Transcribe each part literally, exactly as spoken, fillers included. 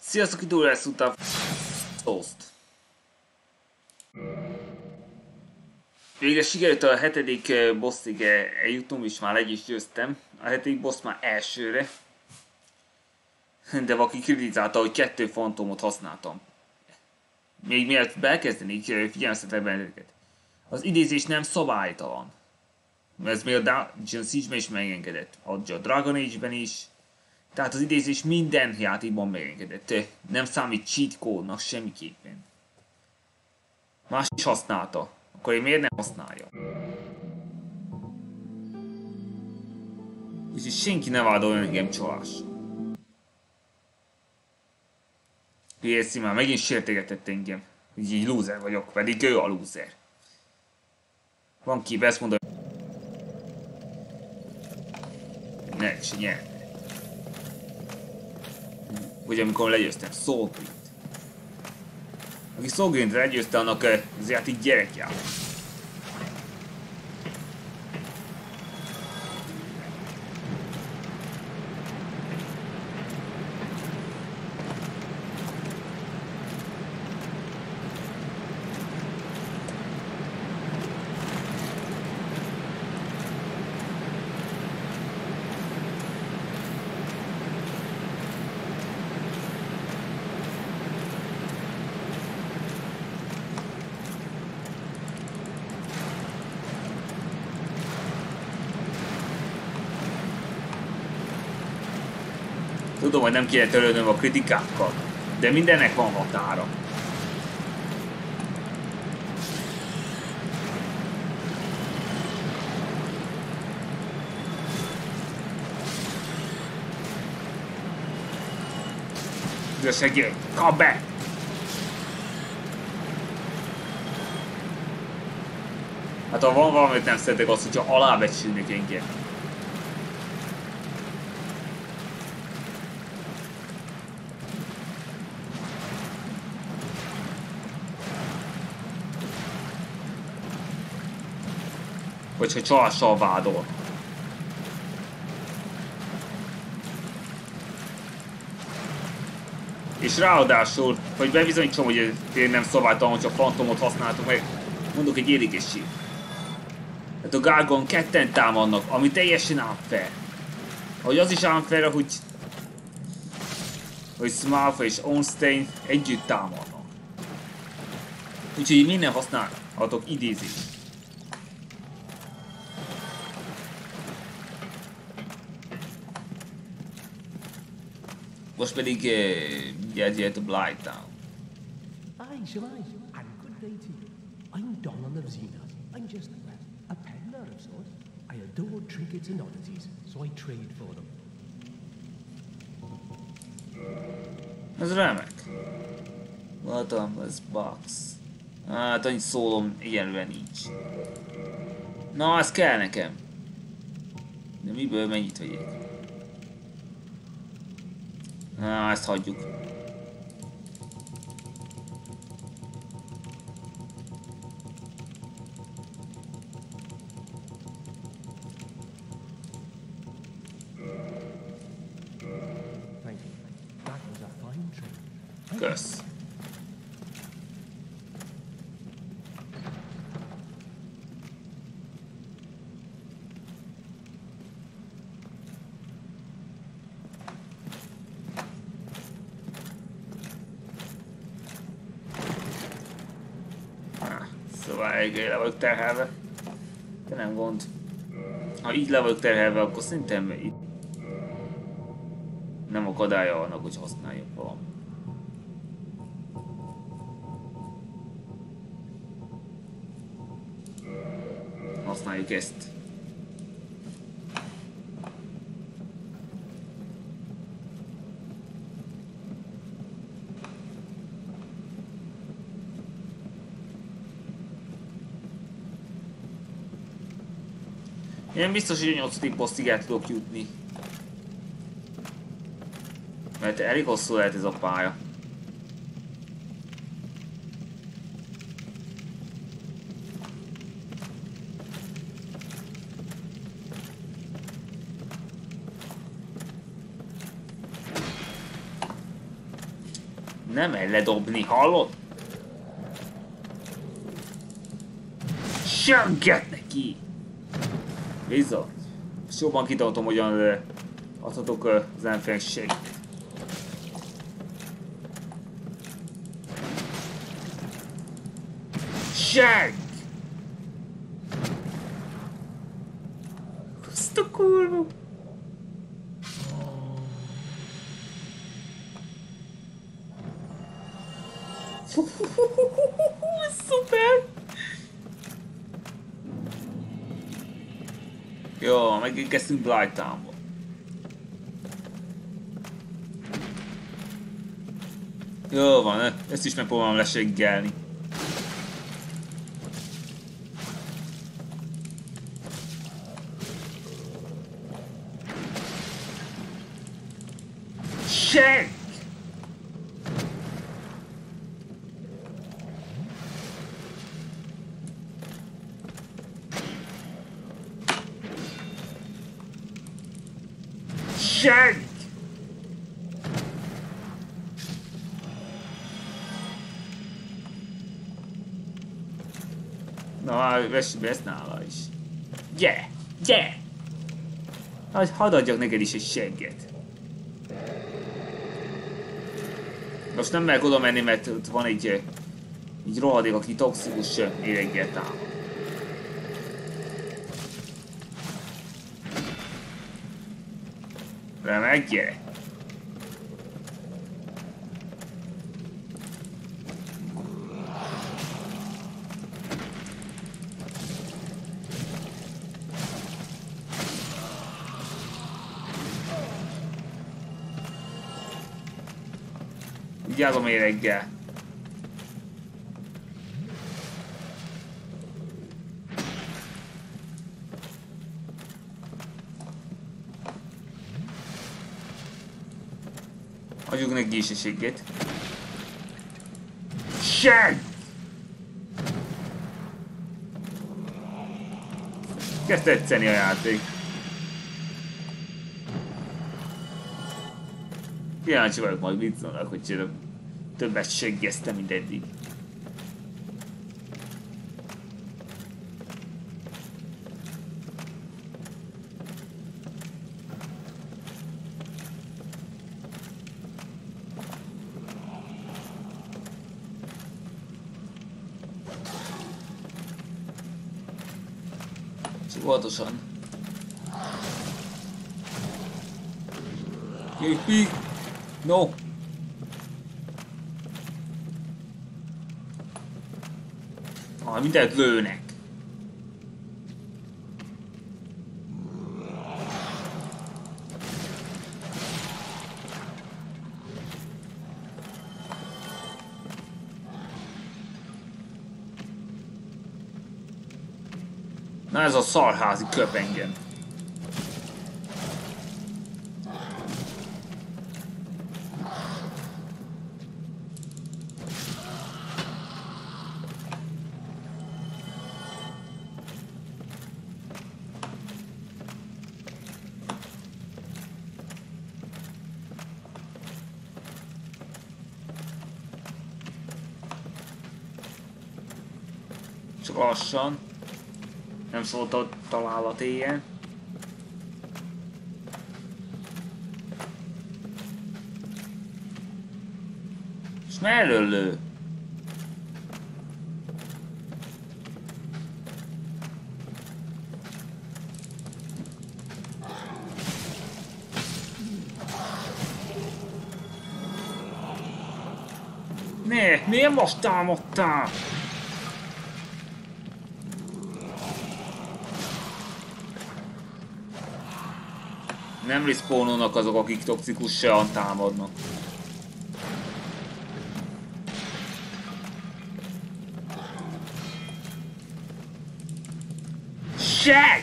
Sziasztok, itt újra a Toast. Végre sikerült a hetedik bosszig eljutnom, és már egy is győztem. A hetedik boss már elsőre. De valaki kritizálta, hogy kettő fantomot használtam. Még mielőtt elkezdenék, figyelmeztetek benneteket. Az idézés nem szabálytalan. Ez még a Dungeon Siege-ben is megengedett. A Dragon Age-ben is. Tehát az idézés minden játékban megengedett. Nem számít cheat code-nak semmiképpen. Más is használta. Akkor én miért nem használja? Úgyhogy senki ne vádoljon engem csalásra. pé es cé már megint sértegetett engem. Hogy így loser vagyok, pedig ő a loser. Van ki, ezt mondom. Ne, se nyert. Vagy amikor legyőztem Soulgrint. Aki Soulgrint legyőzte, annak az játék gyerekjára. Tudom, hogy nem kéne törődnöm a kritikákkal, de mindennek van határa. De segíts, kap be! Hát ha van valamit nem szeretek, azt, hogyha alábecsülnek engem. Vagy hogy csalással vádol. És ráadásul, hogy bebizonyítsam, hogy én nem szabálytalan, hogyha fantomot használtok meg, mondok egy érdekesség. Hát a Gargon ketten támadnak, ami teljesen unfair. Ahogy az is unfair, hogy hogy Smalfa és Ornstein együtt támadnak. Úgyhogy minden használhatok idézést. Most pedig mindjárt jöhet a Blighttown. Aye, shall I? And good day to you. I'm Donald of Xena. I'm just a peddler of sorts. I adore trinkets and oddities, so I trade for them. Ez remek. Látom, ez box. Hát annyi szólom, egyenlően nincs. Na, ez kell nekem. De miből mennyit vegyek? Na, ezt hagyjuk. Kösz. Eléggé le vagyok terhelve. De nem gond. Ha így le vagyok terhelve, akkor szerintem itt nem akadálya annak, hogy használjunk valamit. Használjuk ezt. Én biztos, hogy a nyolcadik bosszig el tudok jutni. Mert elég hosszú lehet ez a pálya. Nem el ledobni, hallod? Sönget neki! Bizony. És jobban kitartom, hogyan adhatok az ellenfélnek segít. Seg! Azt a kurva! Szuper! Jó, megérkeztünk Blighttownba. Jó van, ezt is megpróbálom leseggelni. Seg! Seg! Na, vessük be ezt nála is. Gyere! Gyere! Hadd adjak neked is egy segget. Most nem merek oda menni, mert ott van egy, egy rohadék, aki toxikus éreggel támad. Remek, gyere! Vigyázom éreggel! Adjuk neki is a segget. Seg! Kezd tetszeni a játék. Kíváncsi vagyok majd mit szólnak, hogy többet seggeztem, mint eddig. Óvatosan. Képi! No! Ah, mindent lőnek. Na ez a szarházi köp engem. Csak lassan. Nem szólt a találat éjjel. És merről lő? Ne, miért most támadtál? Nem respawnolnak azok, akik toxikusan támadnak. Seg!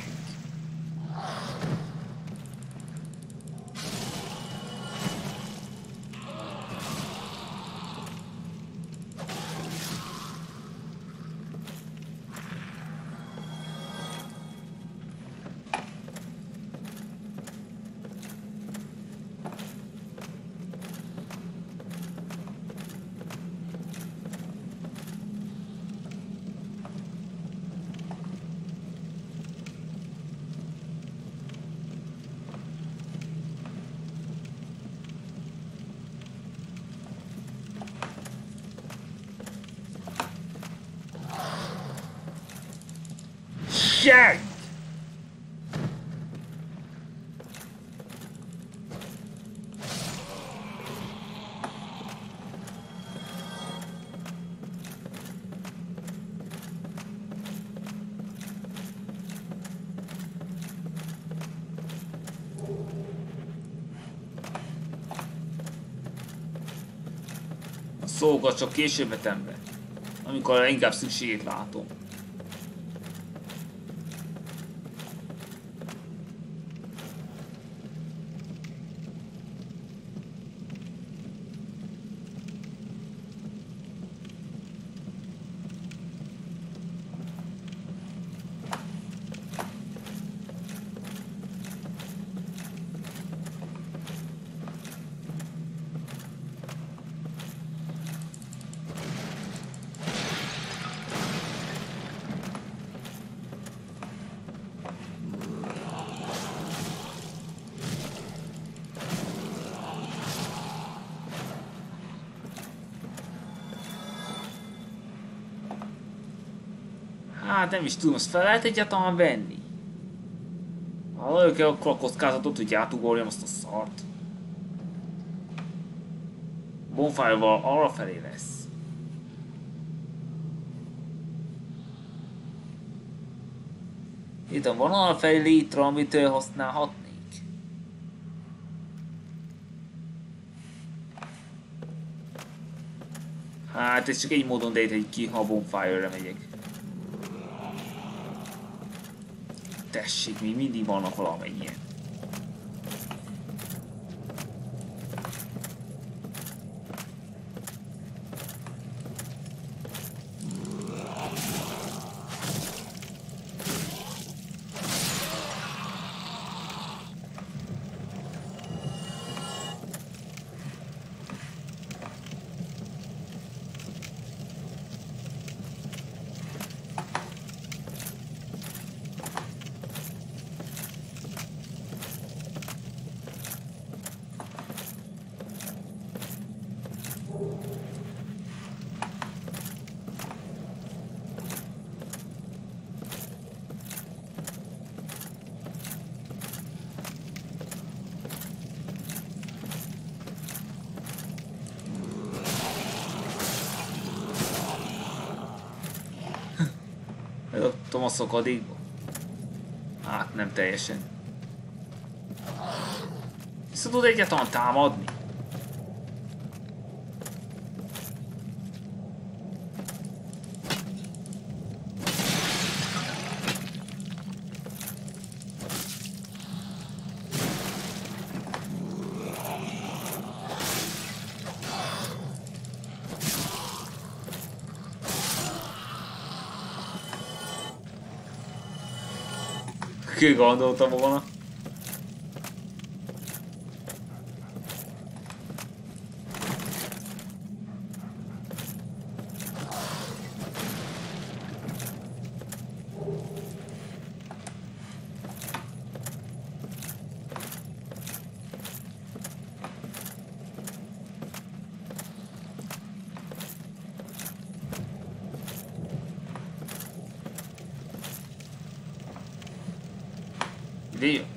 Segg! A szókat csak később vetem be, amikor inkább szükségét látom. Hát nem is tudom, azt fel lehet egyáltalán venni. Ha lők el akkor a kockázatot, hogy átugorjam azt a szart. Bonfire-val arra felé lesz. Itt van arra felé létre, amit használhatnék. Hát ez csak egy módon dejt, ki, ha a Bonfire-re megyek. Tessék, még mindig vannak valamennyien. Eladtam a szakadékba? Hát nem teljesen. Vissza tud egyáltalán támadni? Ki gondoltam volna? Ide jön.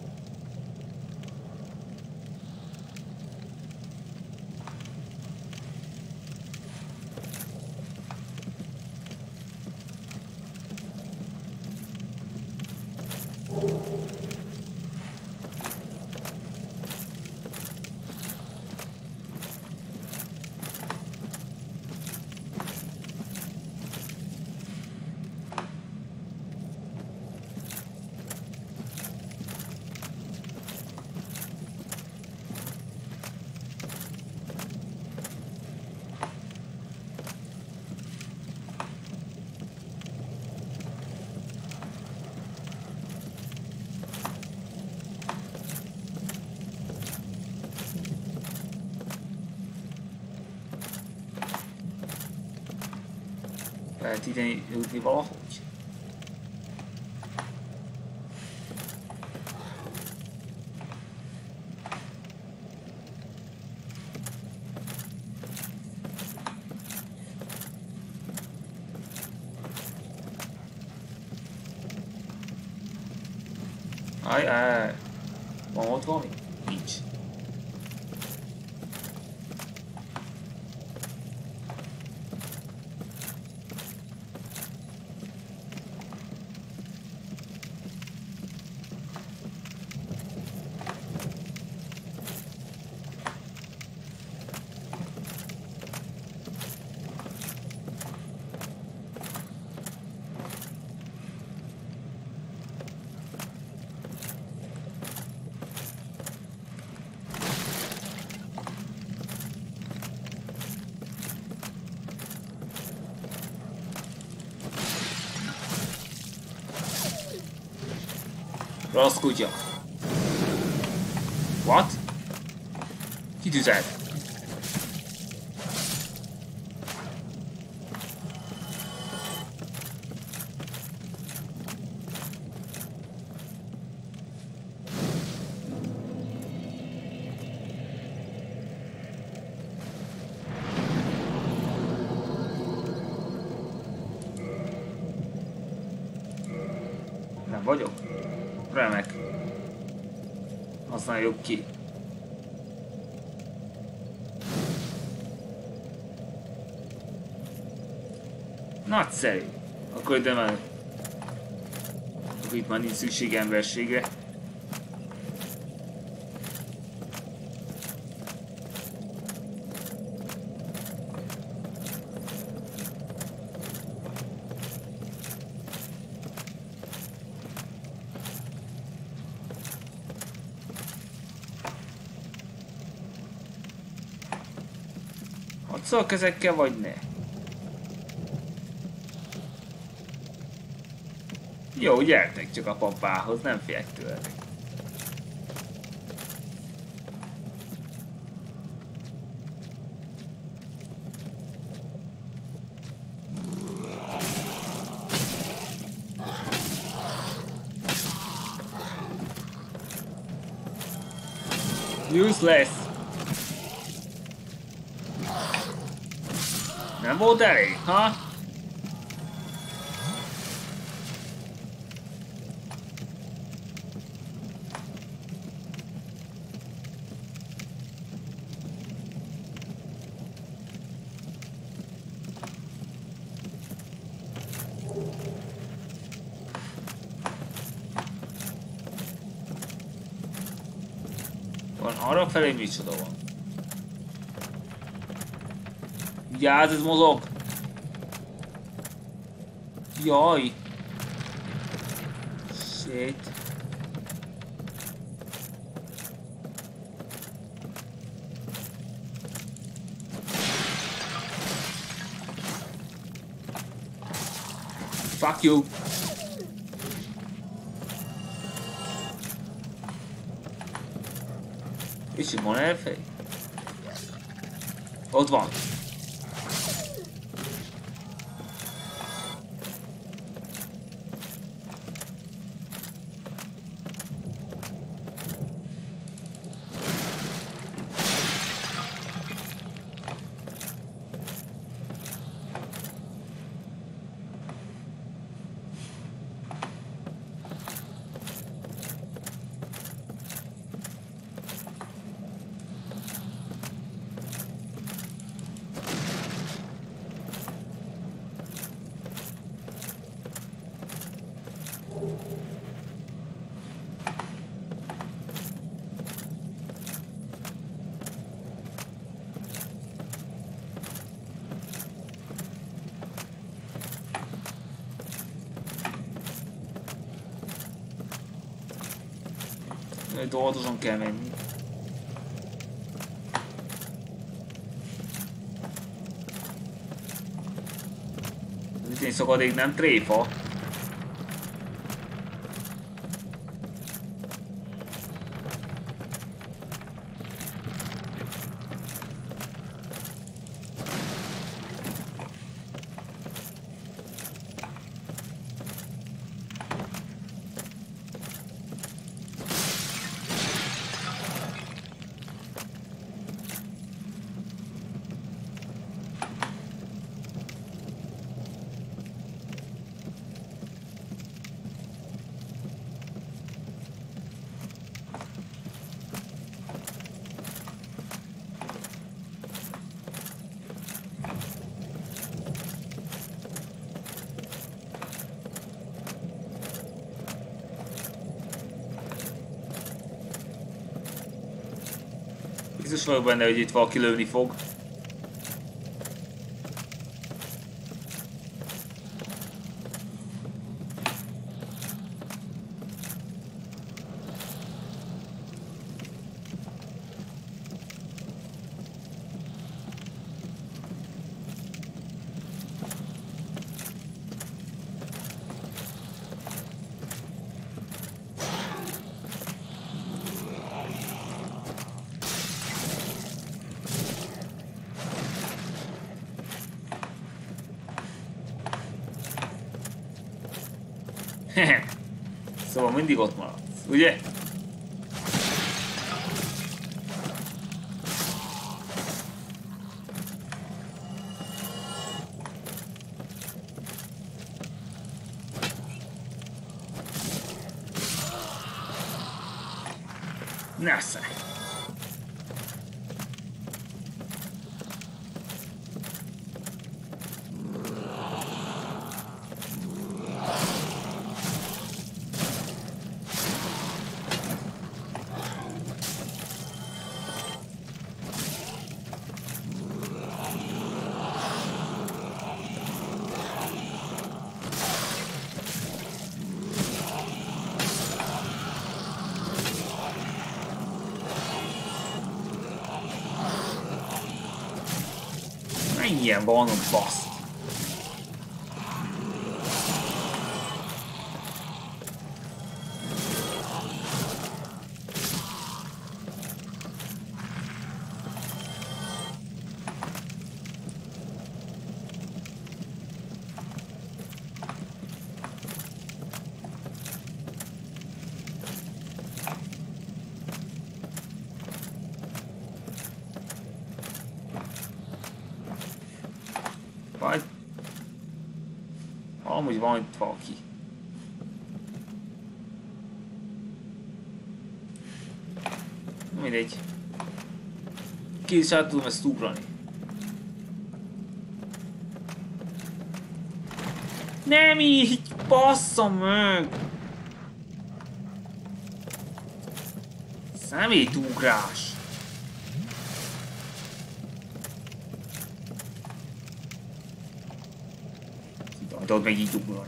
Lehet ide jutni valahogy? Ajaj. Van ott valami? Nincs. Rossz kutya. What? Kitűzelt. Nem vagyok? Remek. Használjuk ki. Nagyszerű. Akkor ide már... Akkor itt már nincs szükség emberségre. Hatszor ezekkel vagy ne? Jó, gyertek csak a papához, nem félek tőletek. Useless. Nem volt elég, ha? Van arra felé micsoda van? Vigyázz, ez mozog! Jaj! Shit! Fuck you! És itt van elfej? Ott van! Dolgozom kell menni. Az ütén szakadék nem tréfa. Biztos vagyok benne, hogy itt valaki lőni fog. Szóval mindig ott maradsz, ugye? Nesze! Ilyen van, baszt. Vagy... Amúgy van itt valaki. Mindegy. Ki is át tudom ezt ugrani. Nem így! Bassza meg! Szemétugrás! Tudod meg így ugrani.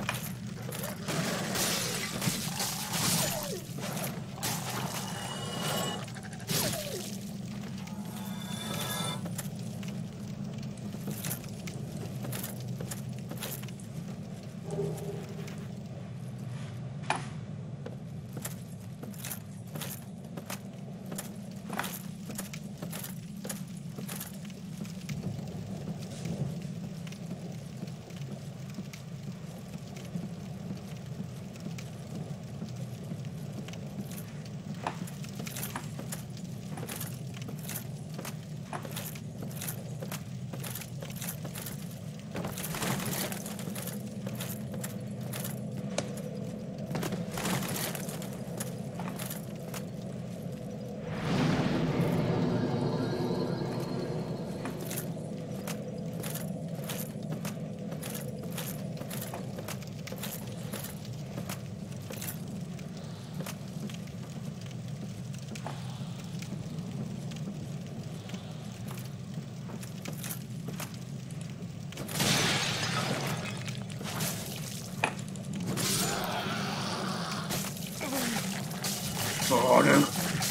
Szarok!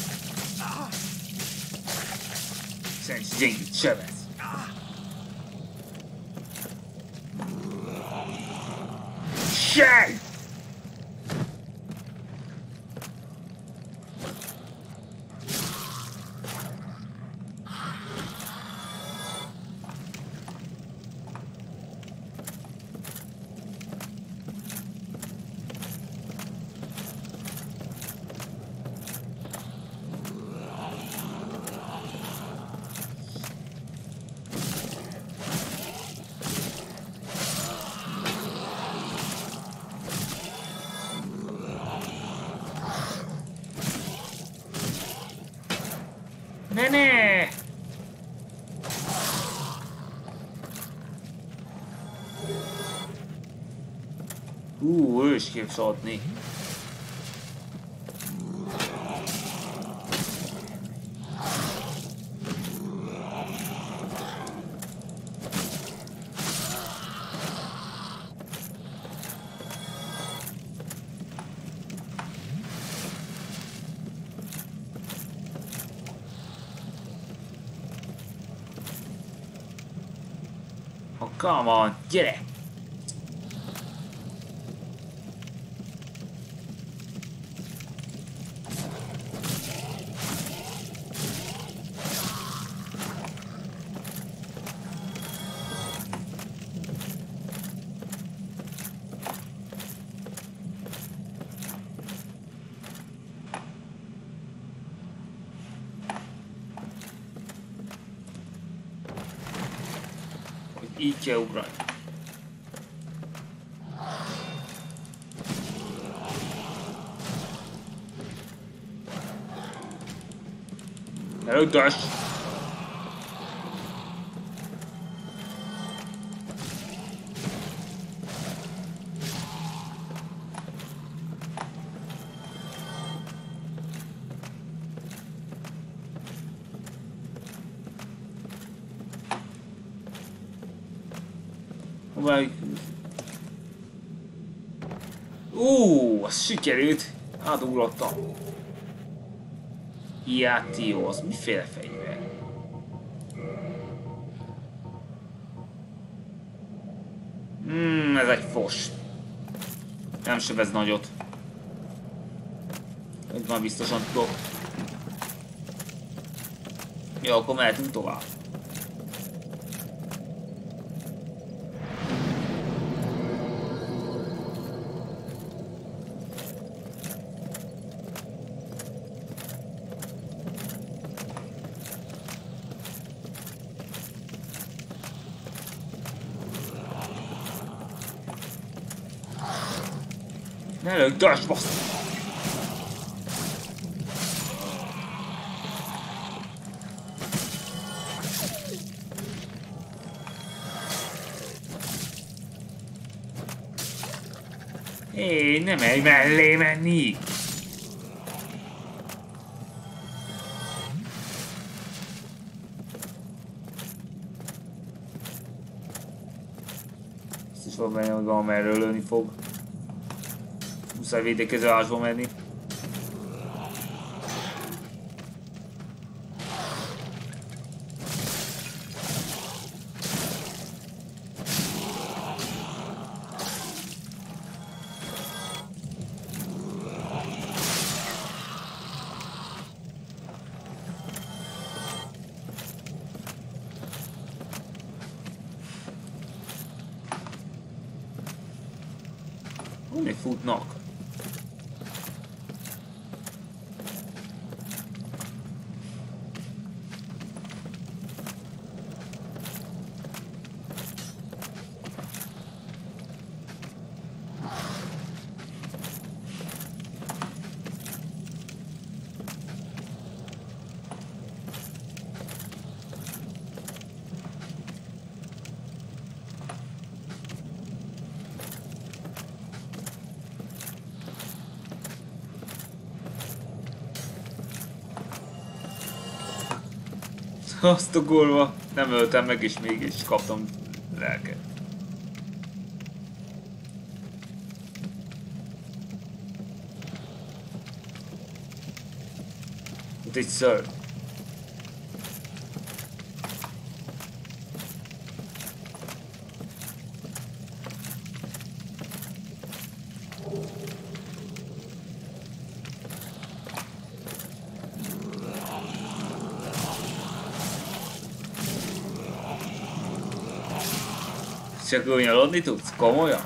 Szerint gyengít sebez. Sej! Ne, ne! Hú, ő is képes adni. Oh, come on, gyere! Így kell ugrani. Eluddas! Ú, az sikerült! Átugrottam. Játió, az miféle fegyver? Hmm, ez egy fos. Nem sebez nagyot. Egy már biztosan tudok. Jó, akkor mehetünk tovább. Ne lőd, dörs, bassz! Hé, nem merj mellé menni! Ezt is van benne, hogy valamerről lőni fog. Muszáj védekező ásba menni. Honnét futnak? Azt a kurva, nem öltem meg és mégis kaptam lelket. Itt egy szörny. Csak gúnyolodni tudsz? Komolyan?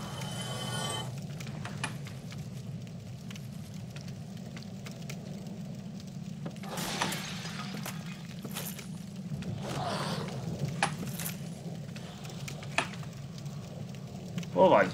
Hol vagy?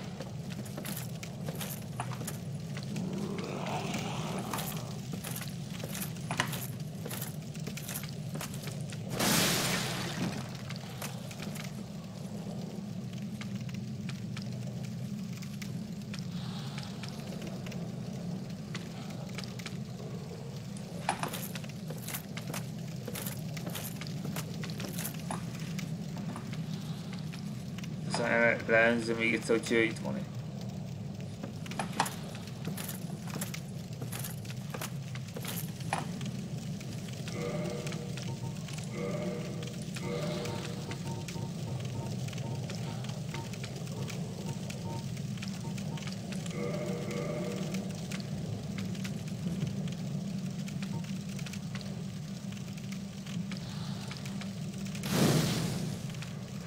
Leenzem még egyszer, hogy itt van.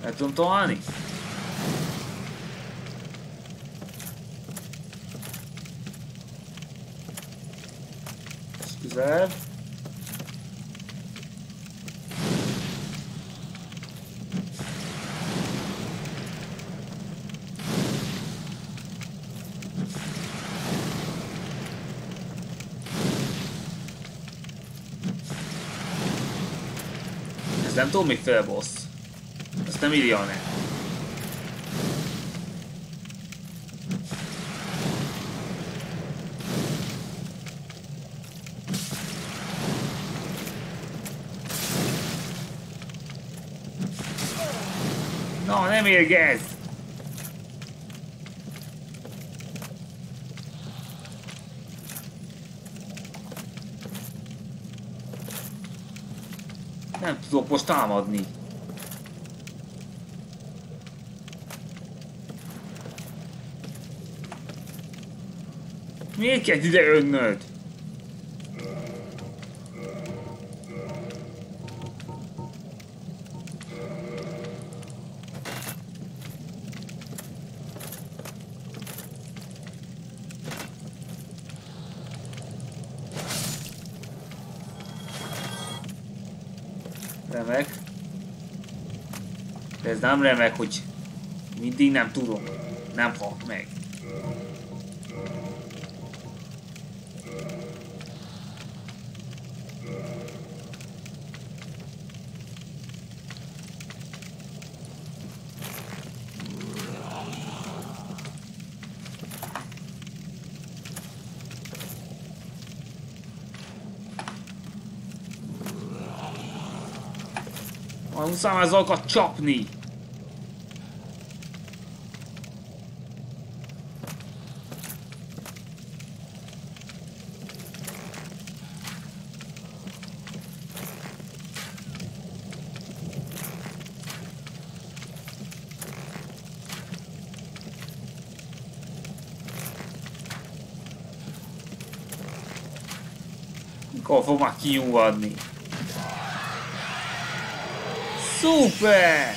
El tudom találni? És közelebb. Ez nem tudom, miféle boss. Ezt nem írja a net. Na, nem érgez! Nem tudok most támadni. Miért kell ide jönnöd? Remek. De ez nem remek, hogy mindig nem tudom. Nem hal meg. Majd muszáj az alkat csapni! Mikor fog már kinyugodni? Szuper!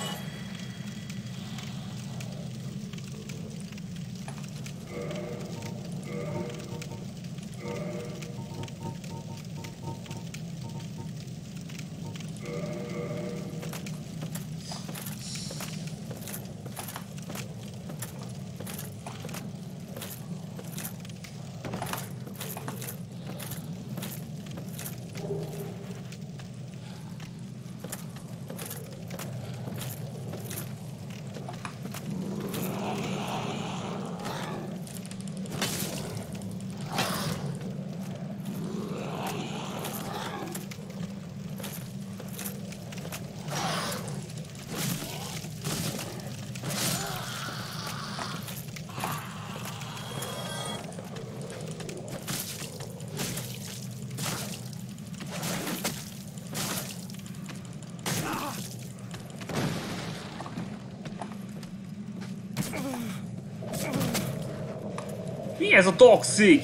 Mi ez a toxic?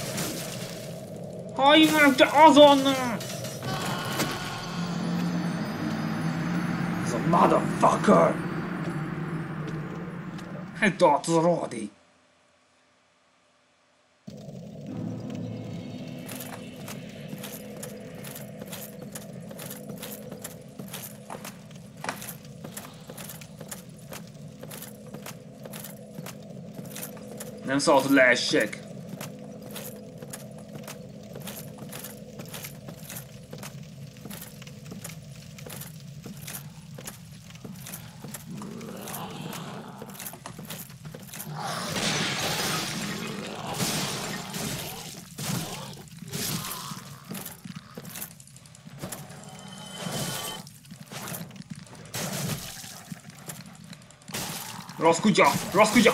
Hallj meg te azonnal! Ez a motherfucker! Hát tart az a rohadék! Nem szabad, hogy leessek. Rossz kutya! Rossz kutya!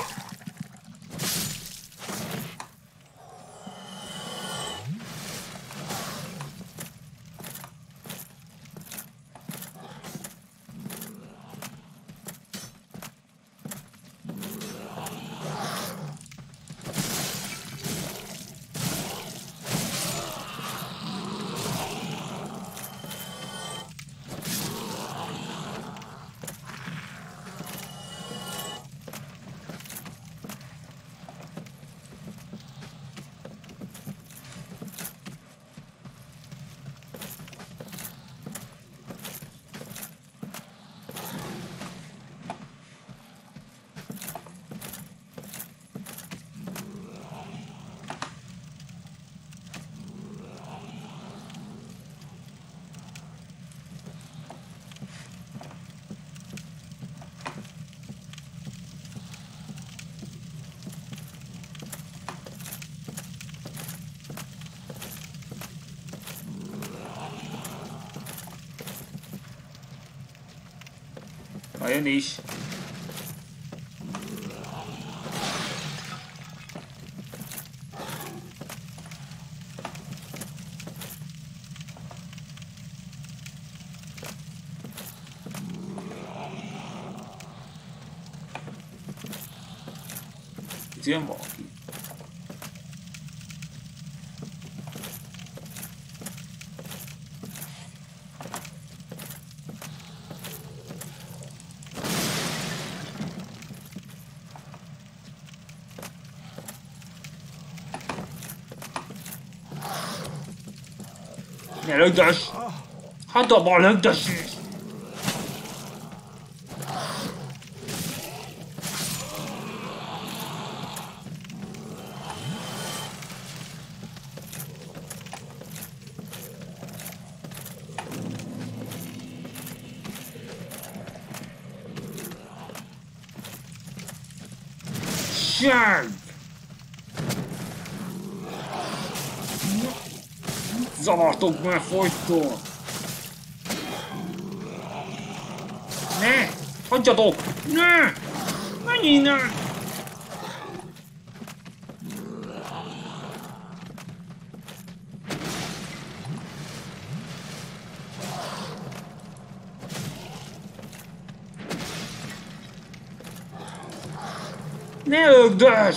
Ha jön is. Itt jön valaki. Ne lögdös! Hát abban lögdös is! Seg! Zavartok már folyton! Ne! Hagyjatok! Ne! Menj innen! Ne lögdös!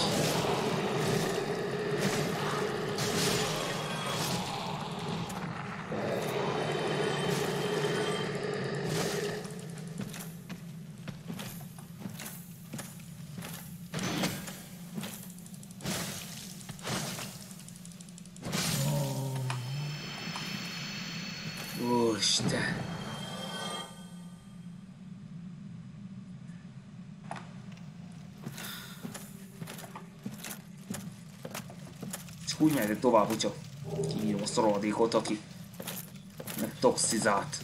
Úristen! Csak úgy mehetek tovább, hogyha kiírom azt a rohadékot, aki megtoxizált.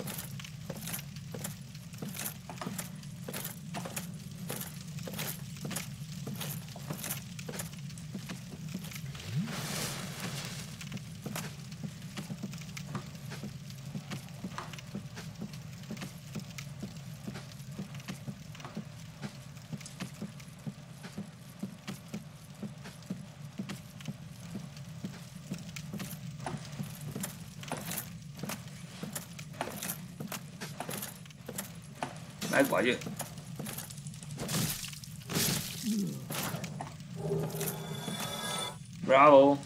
Meg vagy. Bravo.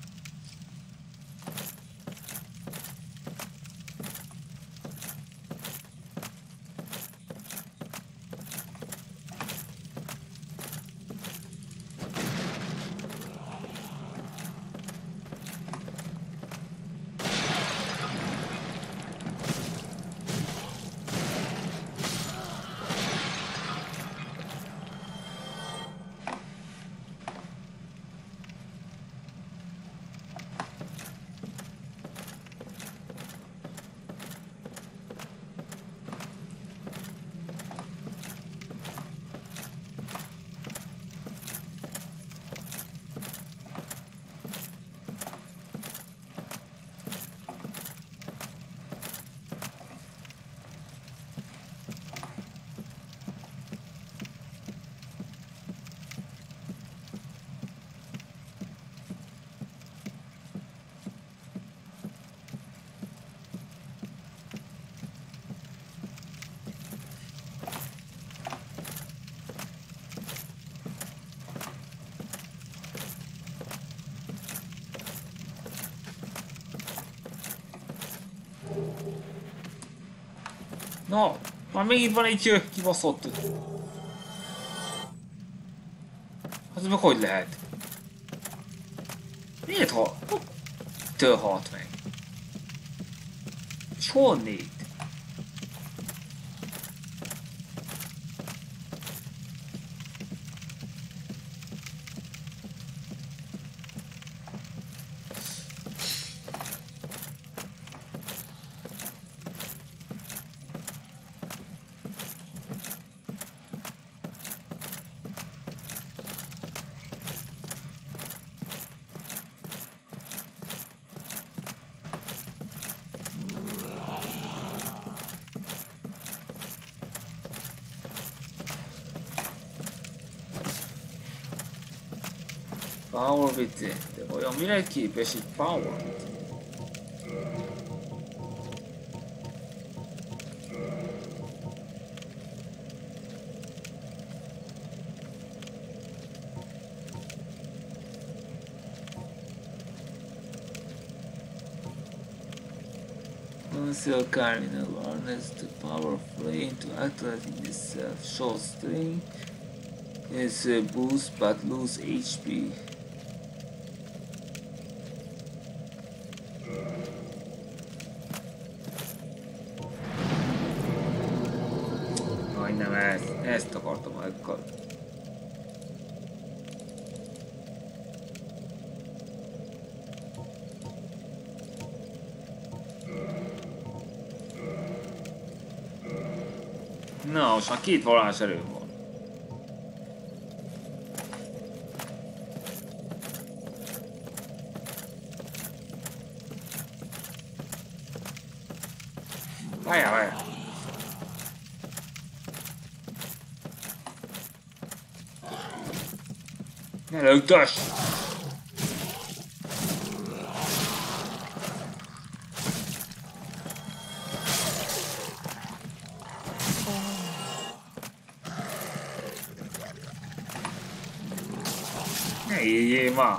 Na, már még itt van egy kibaszott. Az meg hogy lehet? Miért halt? Től halt meg? És honnét? Power Witty. De vajon mire képes egy Power Witty? Once your cardinal harness the power flame to activating this self-shot string is a boost but lose H P. Majdnem ezt, ezt akartam megkapni. Na, most már két valás erő van. Várjál, várjál. Ne lögdös! Ne éljél már!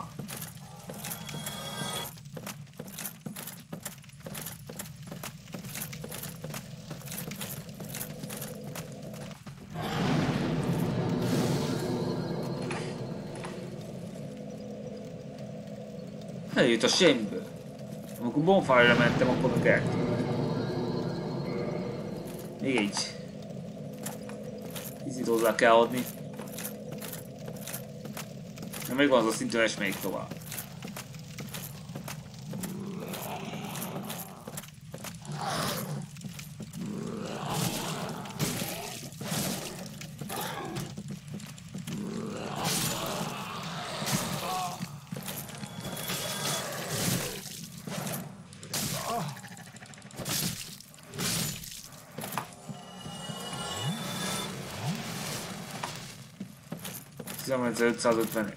Eljött a semmiből. Amikor bonfire-ra mentem, akkor meg eltűnt. Még egy. Kicsit hozzá kell adni. De még van az a szintű, és még tovább. tizenötszázötvenegy.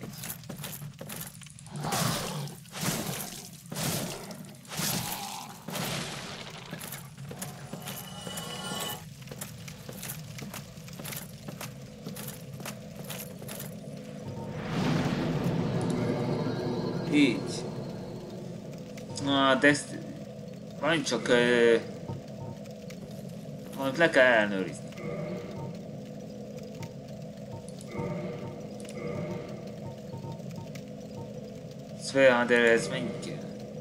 Így. Ah, de ezt... Van csak... Uh, valamit le kell ellenőrizni. Szóval, de ez mennyi kell?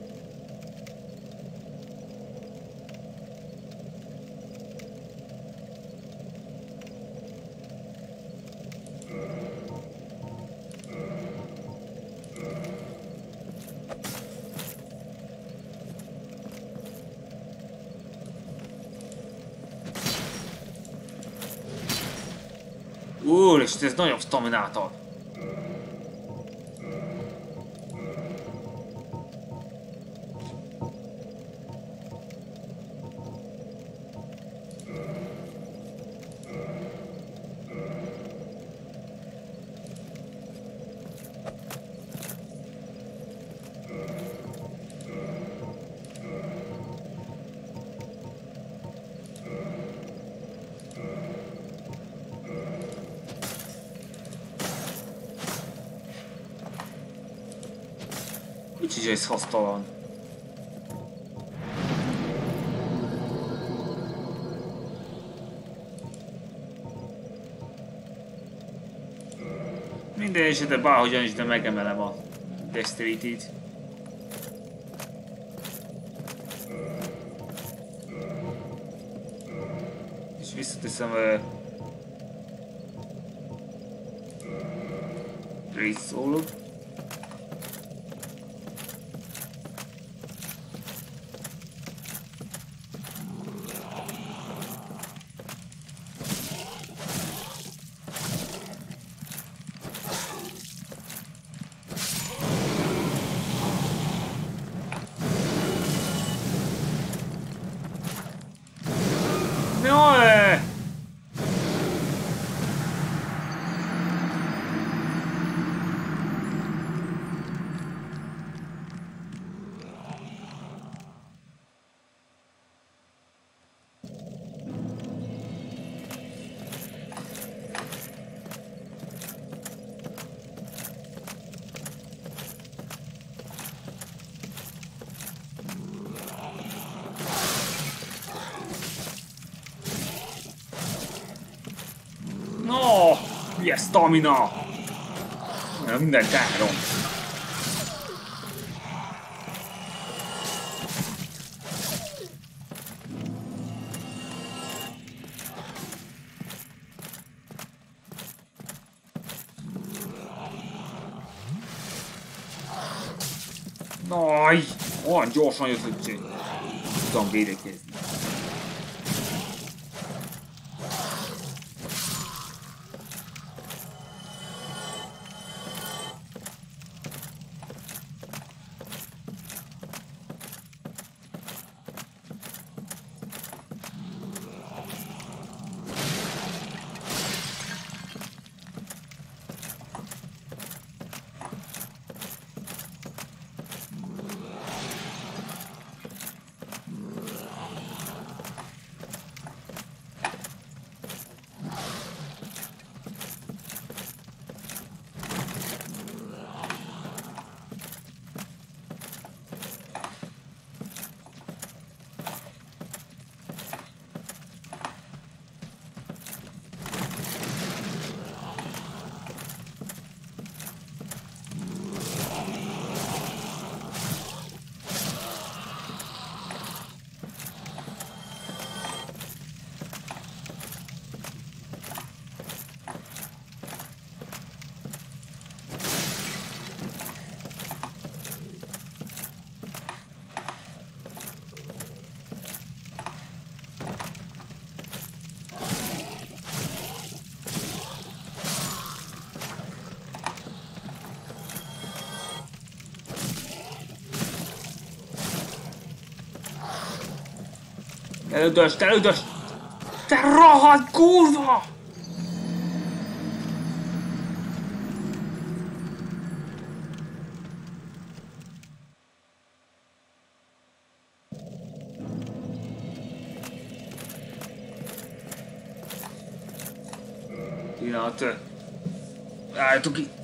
Úr, és ez nagyobb staminát ad. Úgyhogy ez hasztalan. Minden esetre bárhogyan is, de megemelem a Dexterity-t. És visszateszem a Great Soul-ot. Hülye stamina! Mindent elrom. Aj! Olyan gyorsan jött, hogy tudom védekezni. Elüdöst, elüdöst! Te rohadt kurva! Pillanat. Álltuk itt.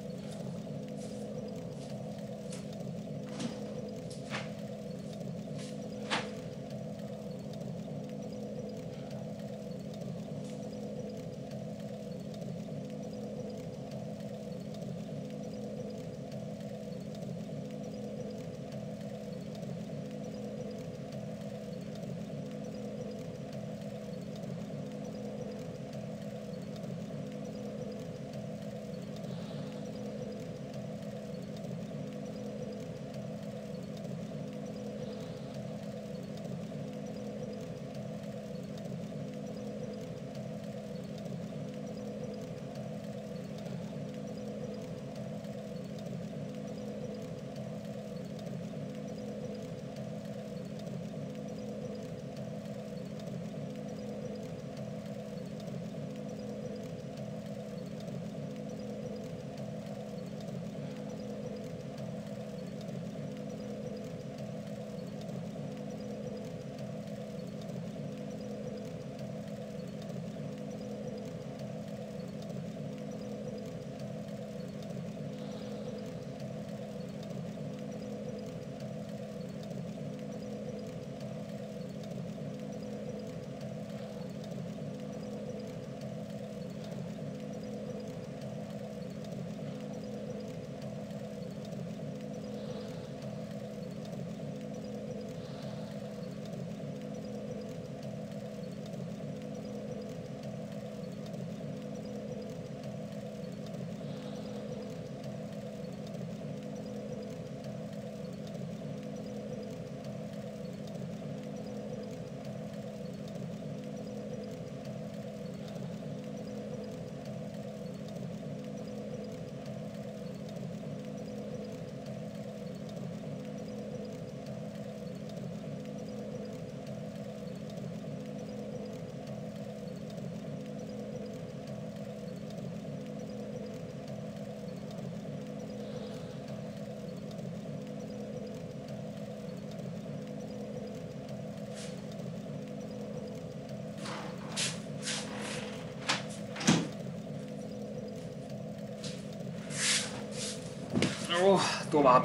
Ó, tovább.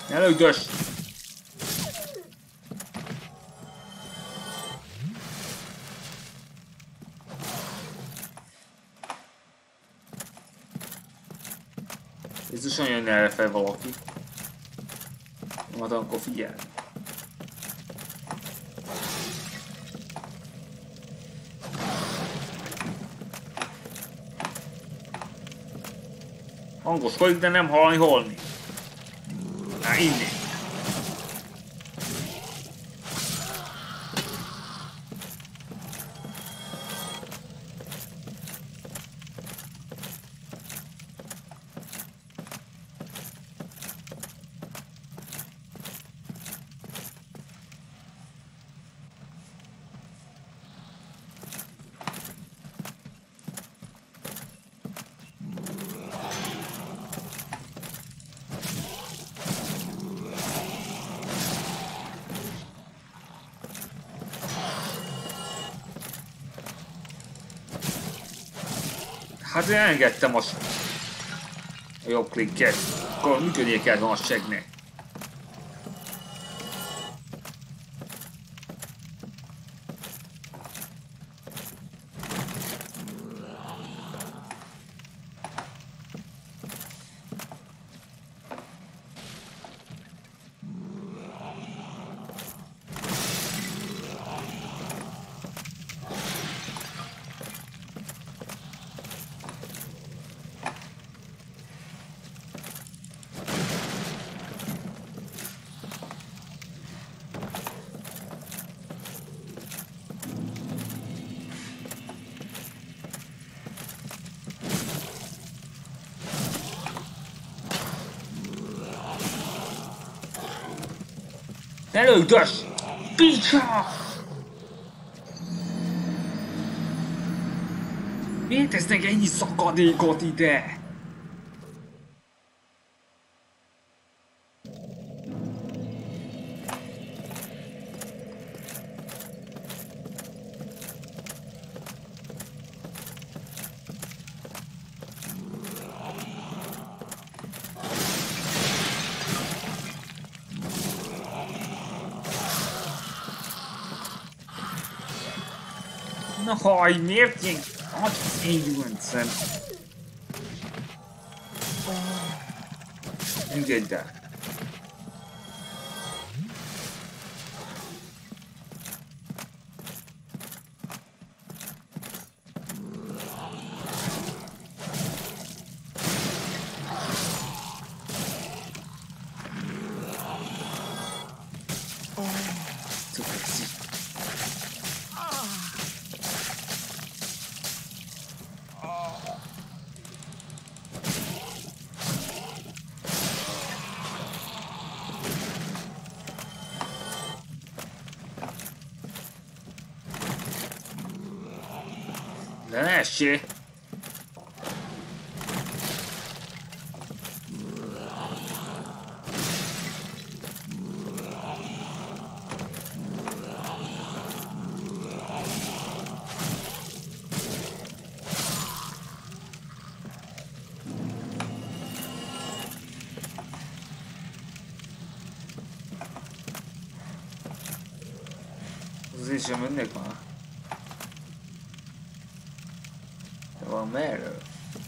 Ne lögdös! Biztosan jönne erre fel valaki. Majd akkor figyelni. Hangoskodik, de nem hallani holni. Na, innen. Hát én engedtem a, a jobb klikket, akkor működnie kell van a segnek. Ne lögdös! Picsa! Miért tesznek ennyi szakadékot ide? Na haj, miért ilyen nagy éjjöncem? Engedj el! De ne essél! Azért sem mennek már. De van merről?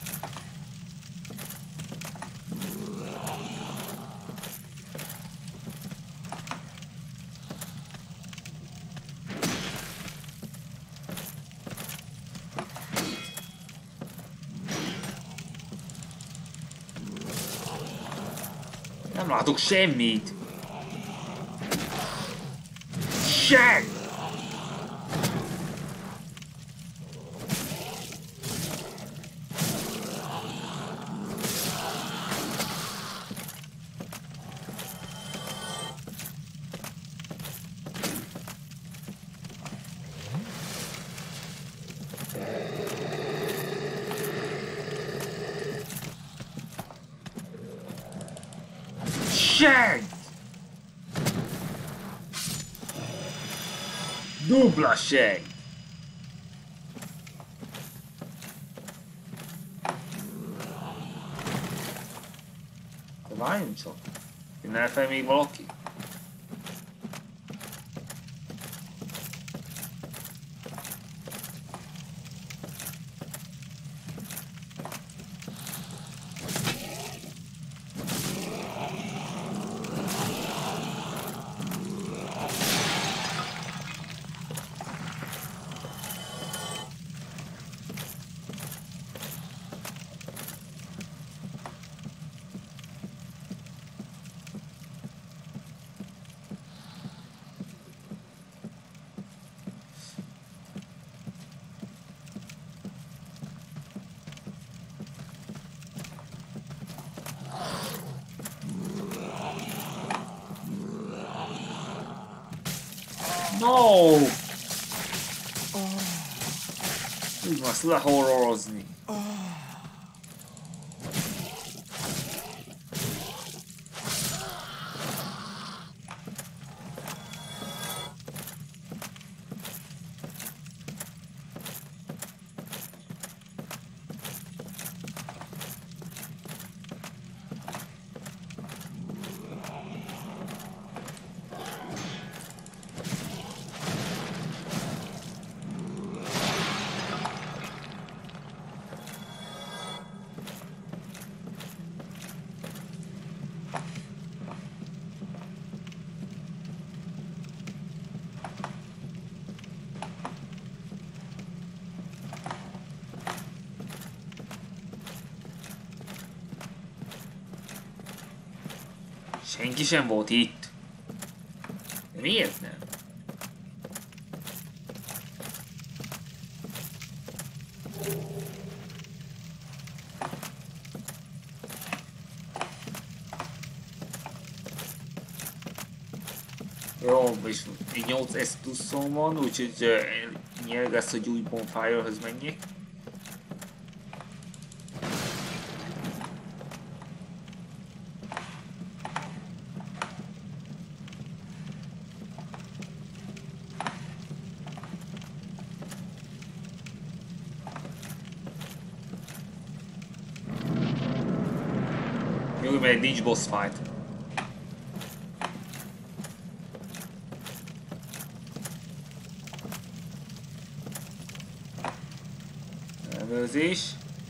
Nem látok semmit! Shit! Shit! Dupla seg! De várjunk csak! Jönne fel még valaki? No! Úgy most lehorrorozni. Senki sem volt itt. De miért nem? Jó, és így nyolc Estus-on van, úgyhogy uh, nyergesz, hogy új bonfire-höz menjek. Jó, mert nincs boss fight. Ellenőrzés.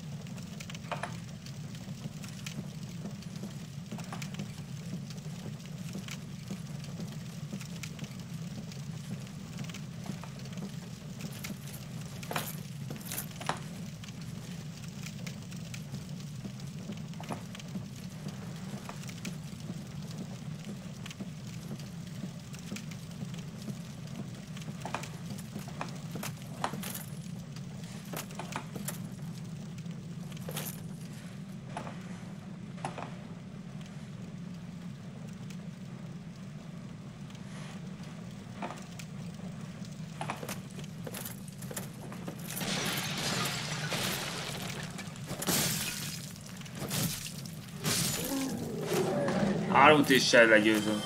Három ütéssel legyőzöm.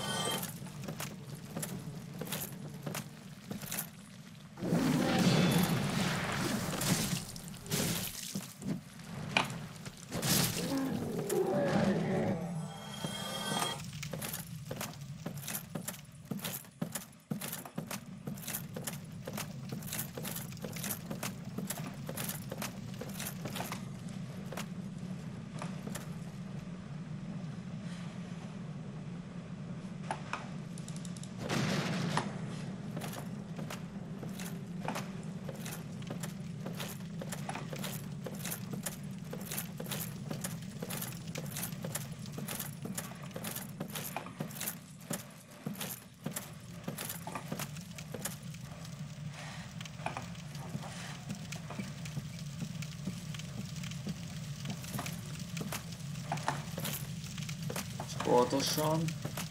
Óvatosan.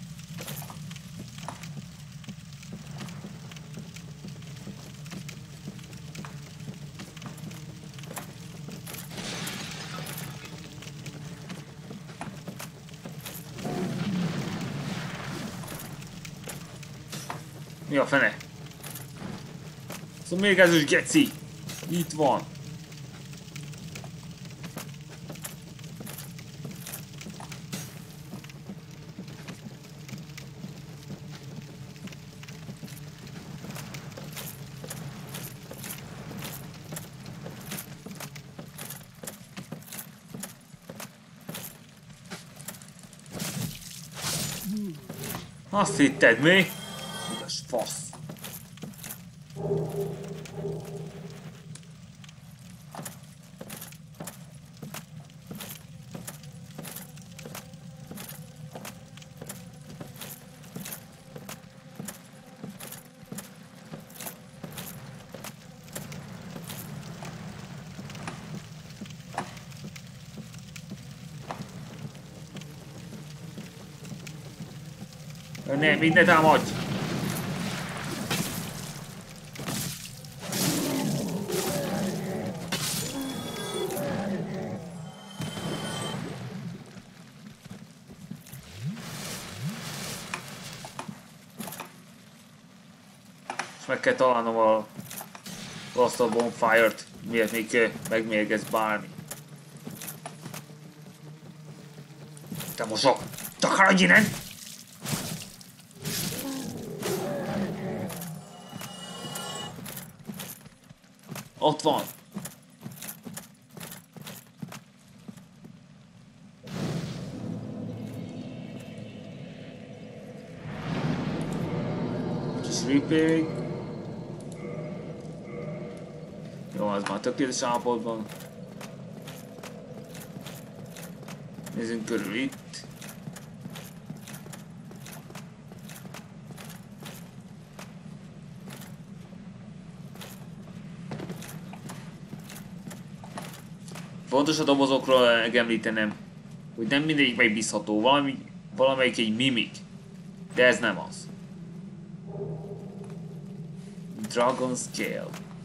Mi a fene? Szóval még ez is geci! Itt van! Azt hitted, mi? Udas fasz. Ne, mit ne támadj! És meg kell találnom a Lost of Bonfire-t, miért még megmérgez bármi. Te mosok! Csak haradj innen! Ott van! Kis repairing. Jó, az már tökéletes állapotban. Nézzünk körül itt. Fontos a dobozokról megemlítenem, hogy nem mindegyik megbízható, valami, valamelyik egy mimik, de ez nem az. Dragon Scale.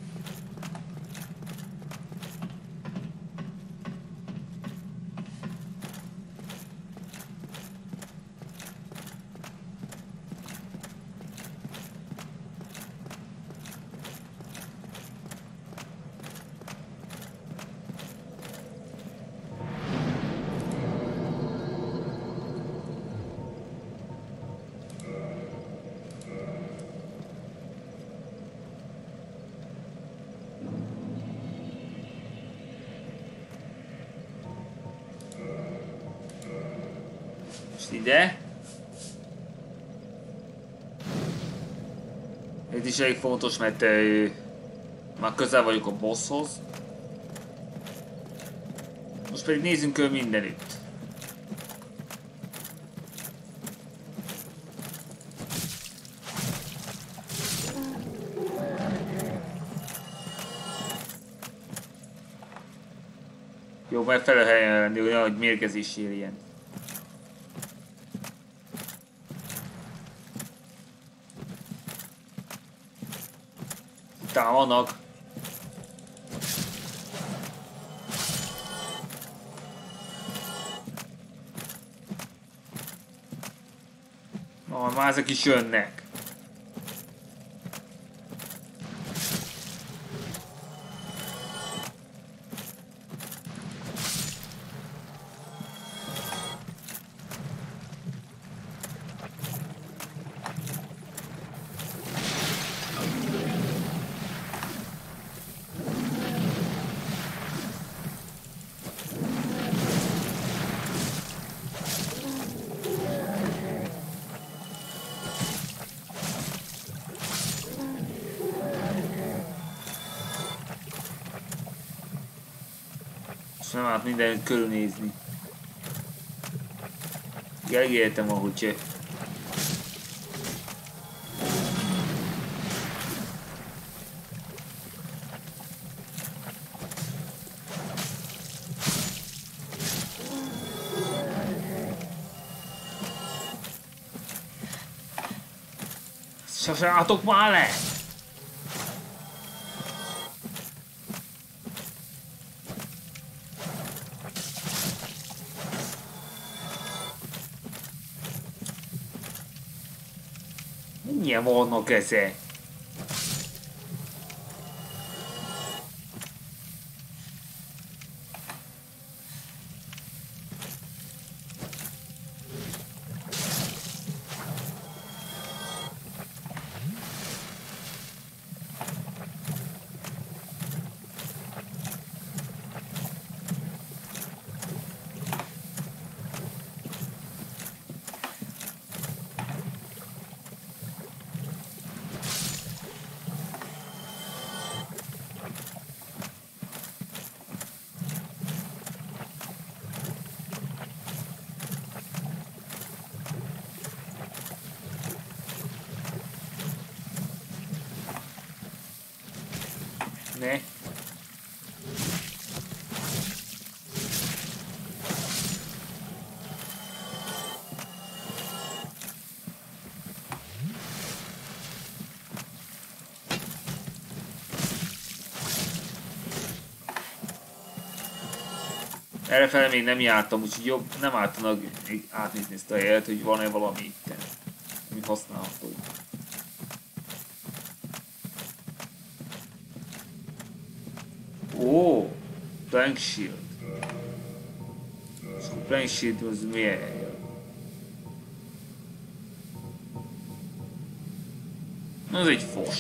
Ide. Ez is elég fontos, mert uh, már közel vagyok a bosshoz. Most pedig nézzünk körül mindenütt. Jó, megfelelő helyen lenni, olyan, hogy mérgezés érjen. Támadnak. Na, már ezek is jönnek. Nem állt mindenütt körülnézni. Elgértem, ahogy sose álltok már le! Milyen vannak ezek? Ne. Errefele még nem jártam, úgyhogy jobb, nem ártanak átnézni ezt a helyet, hogy van-e valami itten, ami használható. Ó, Plank Shield. És a Plank Shield az milyen? Az egy fos.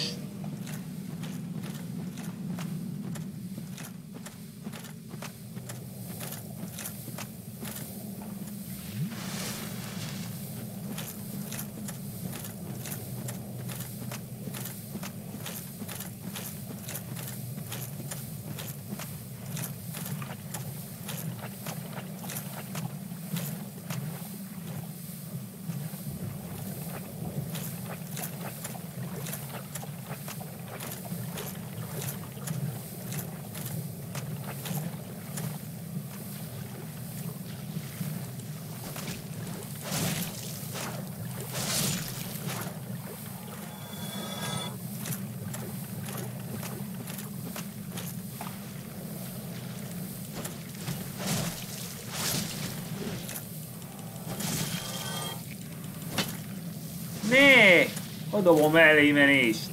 Né! Adom a mellé menést!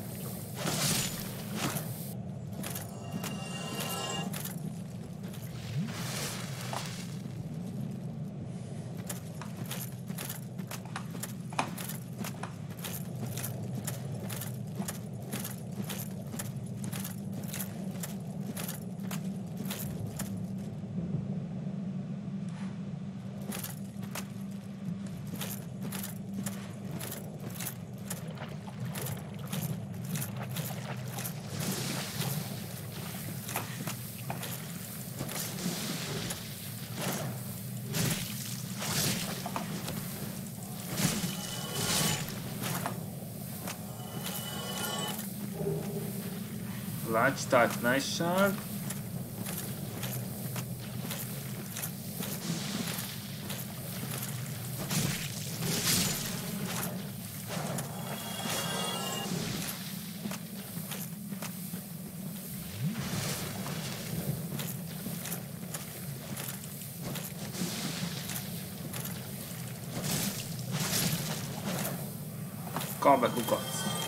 Large type nice shard. Kap be kukac.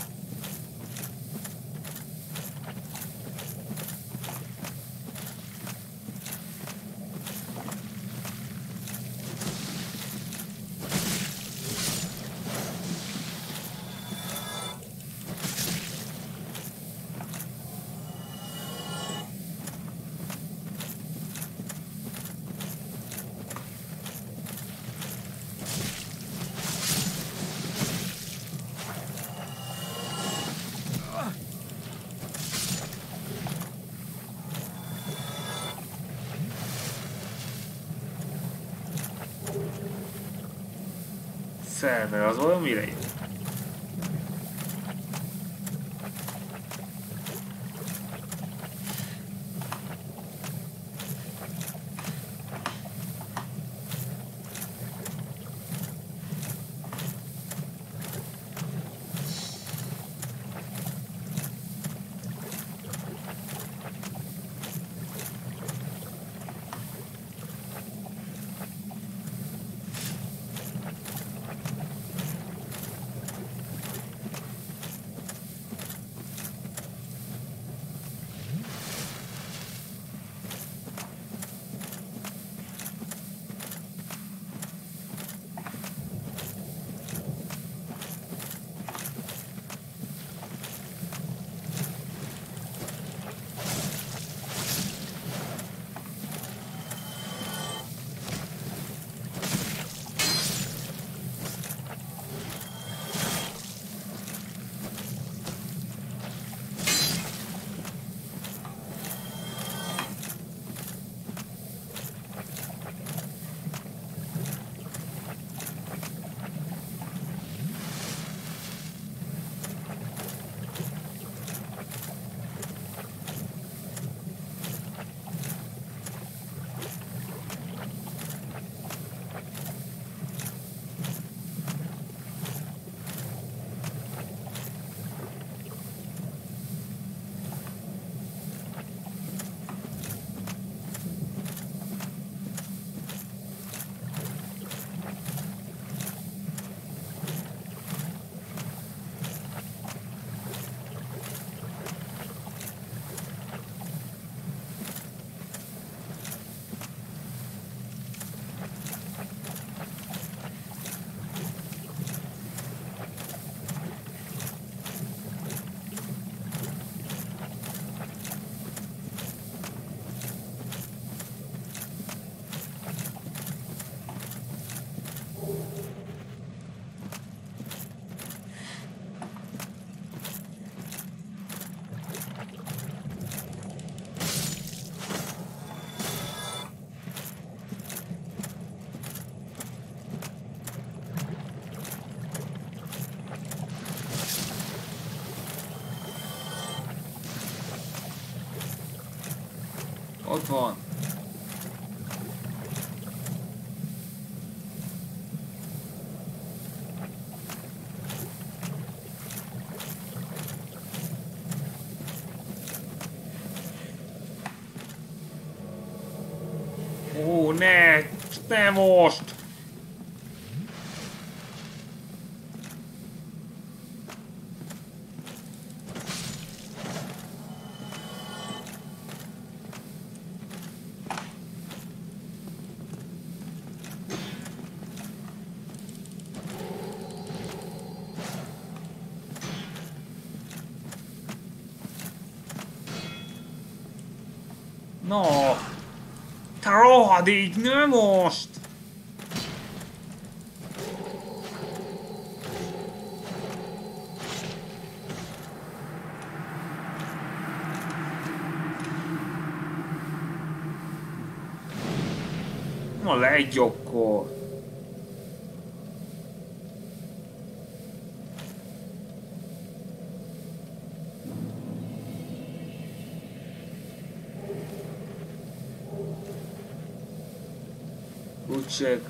Szerver, az olyan mire jön? Ott van. Ó, ne! Ne most! No! Te rohadék, ne most! Na legy akkor! Check.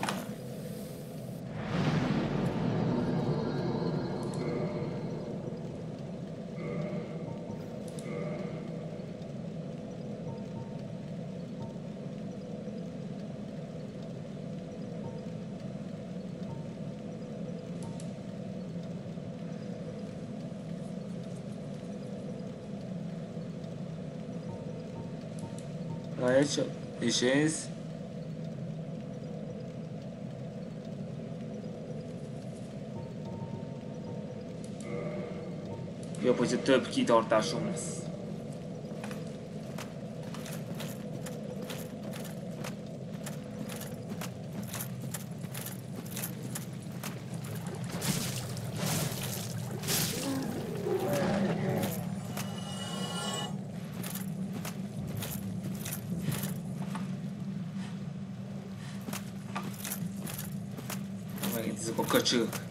Right, this is. Jobb, hogyha több kitartásom lesz. Megint ezek a köcsögök.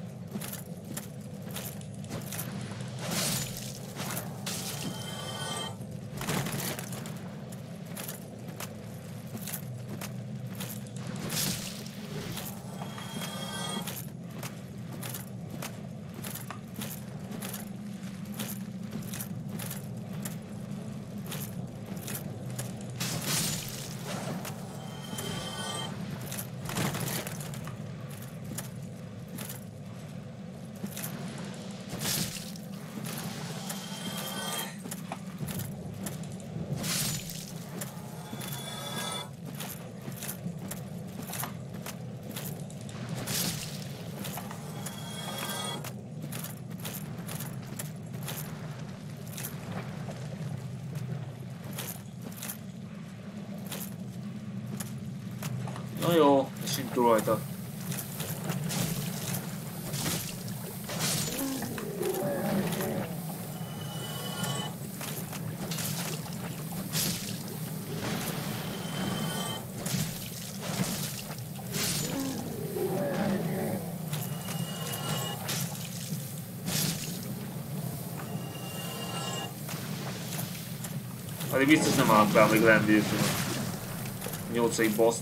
Na jó, esünk túl rajta. Addig biztos nem állok rá, még lendültünk a nyolcadik boss-t.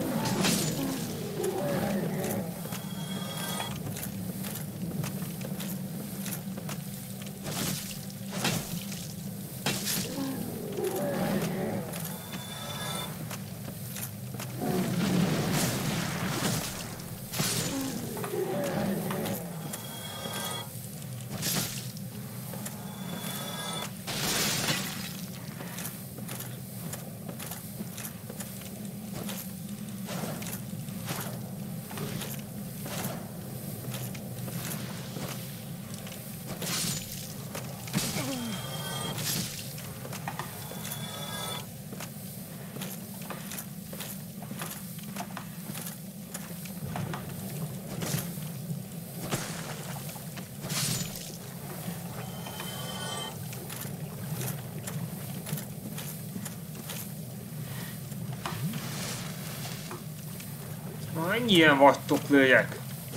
Na ennyien vagytok, lőjek!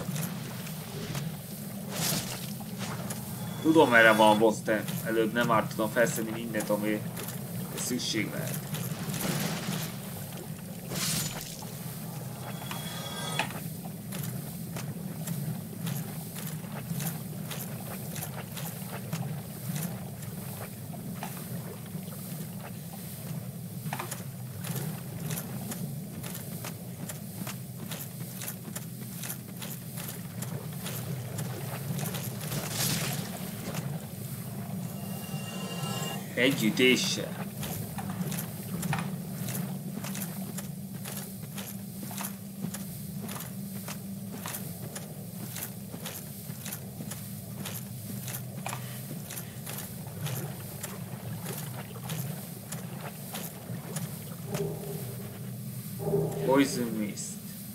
Tudom merre van a boss, de előbb nem árt tudom felszedni mindent, ami szükség lehet. Együttéssel. Poison mist.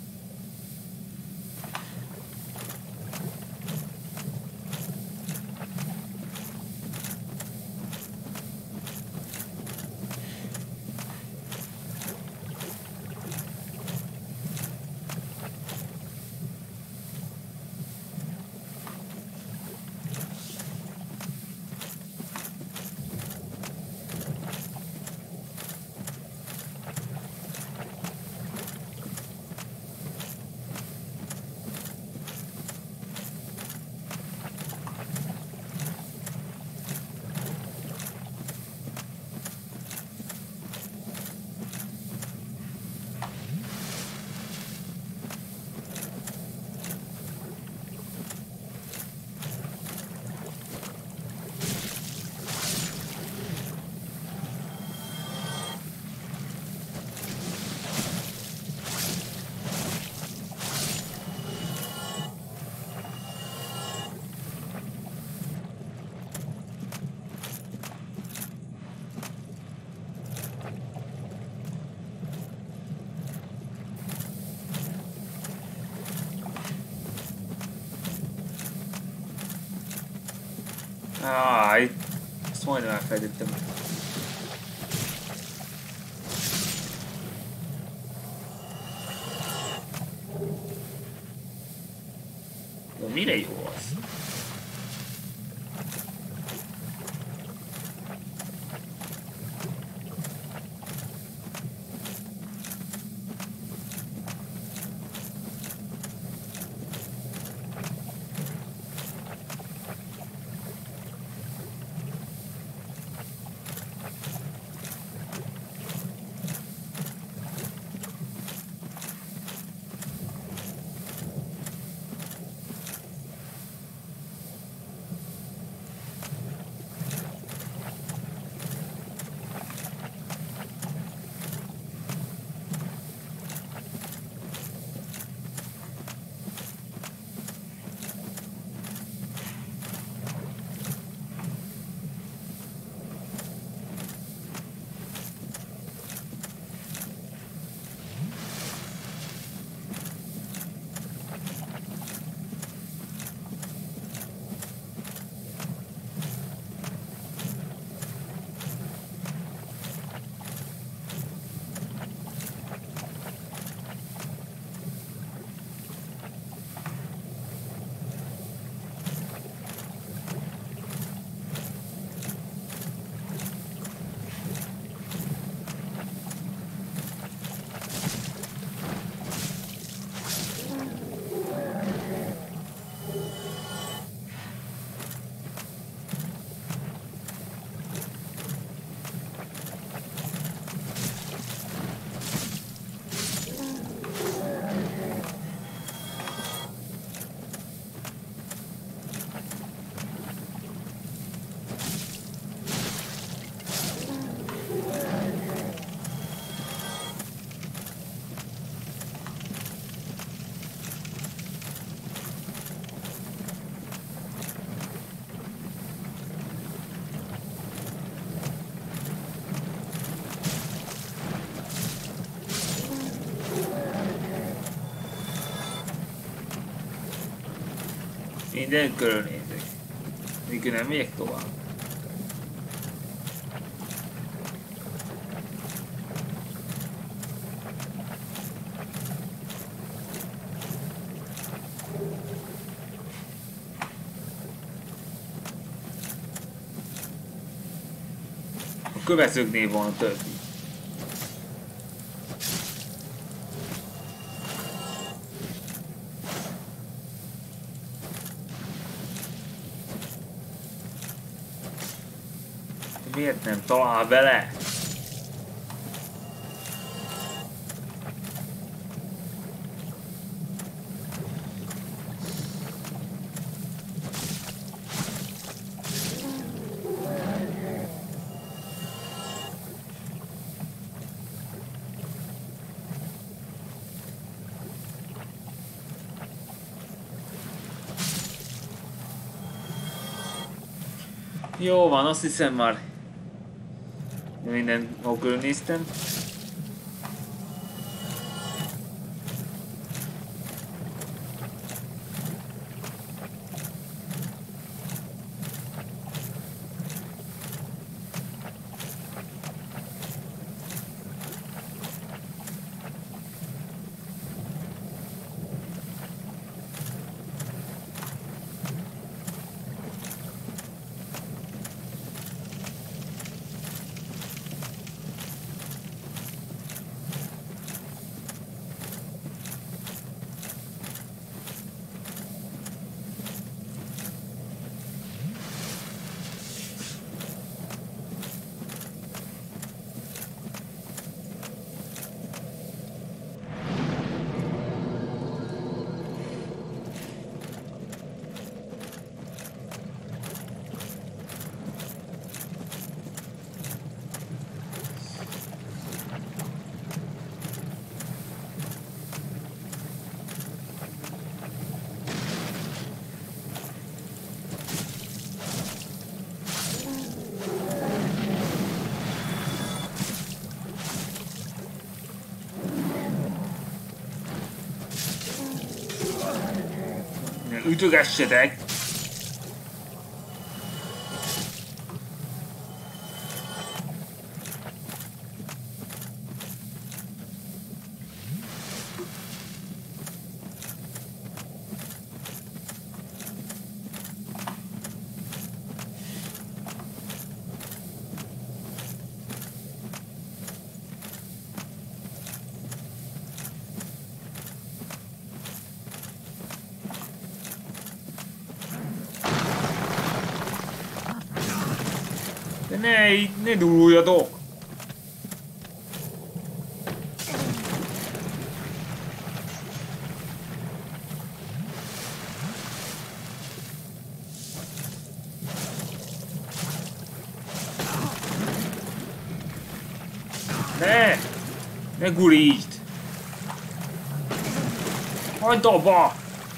Áj, ezt majdnem elfelejtettem. De mire jó az? Minden körülnézek. Mikor nem megyek tovább. A követőknél van a többi. Miért nem talál bele? Jó van, azt hiszem már minden magul néztem. Ütögessetek! De ne, ne duruljatok! Ne! Ne gurítsd! Hagyd abba!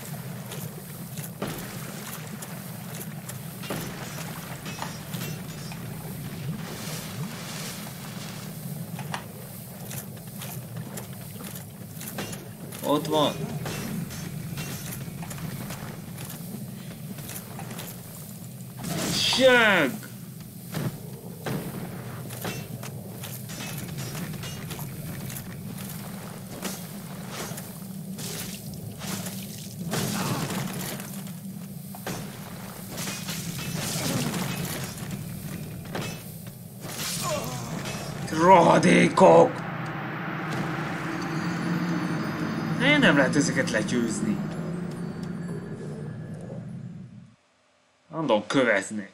Ott van. Seg! Rohadékok! Nem lehet ezeket legyőzni. Andon kövezni.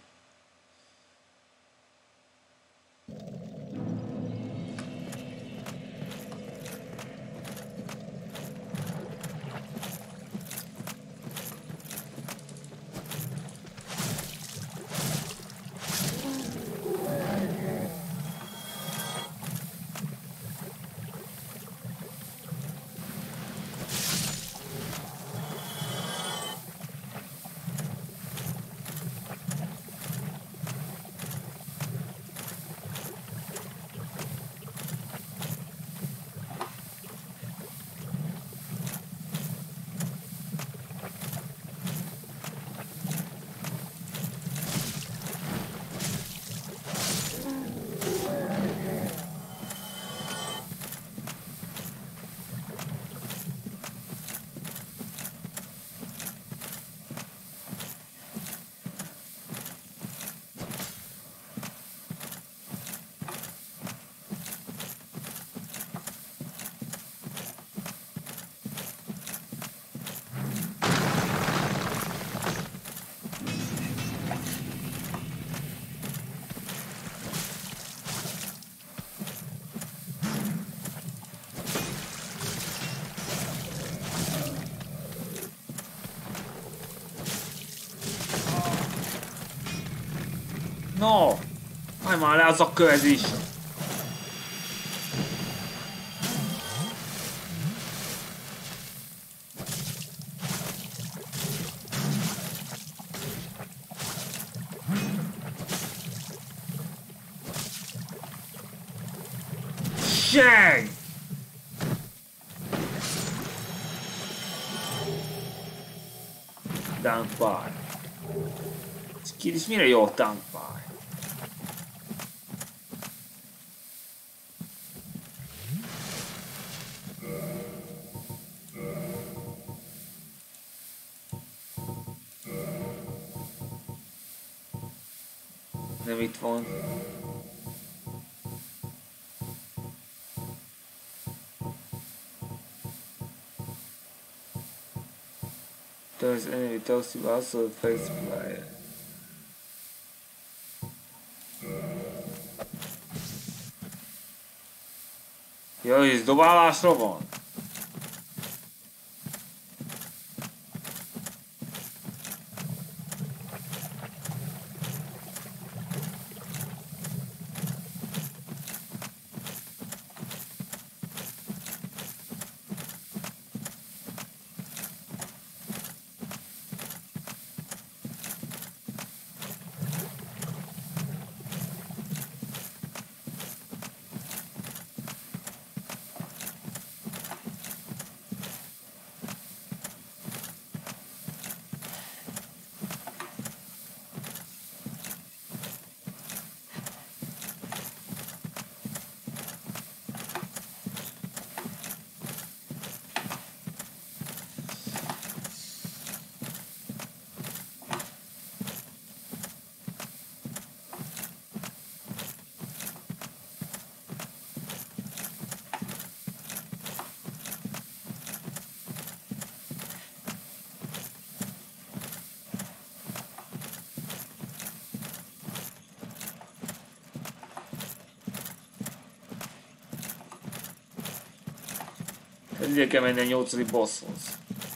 No! Állj már le az a kövezés! Seg! Dunkbar. Kérdés, mire jó a Dunkbar? Nem itt van. There's enemy toasty also face flyer. Jaj, ez dobálásra van? Ezért kell menni a nyolcadik bosshoz.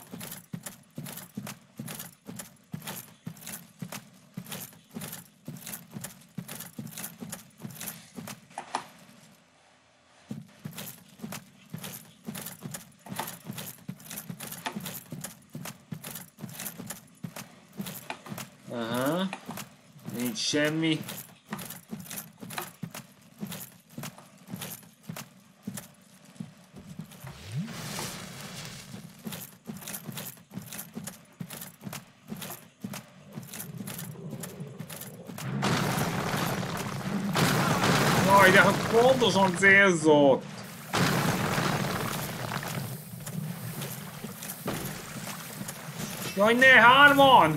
Aha. Nincs semmi. Jaj, de hát pontosan célzott! Jaj, ne, hárman!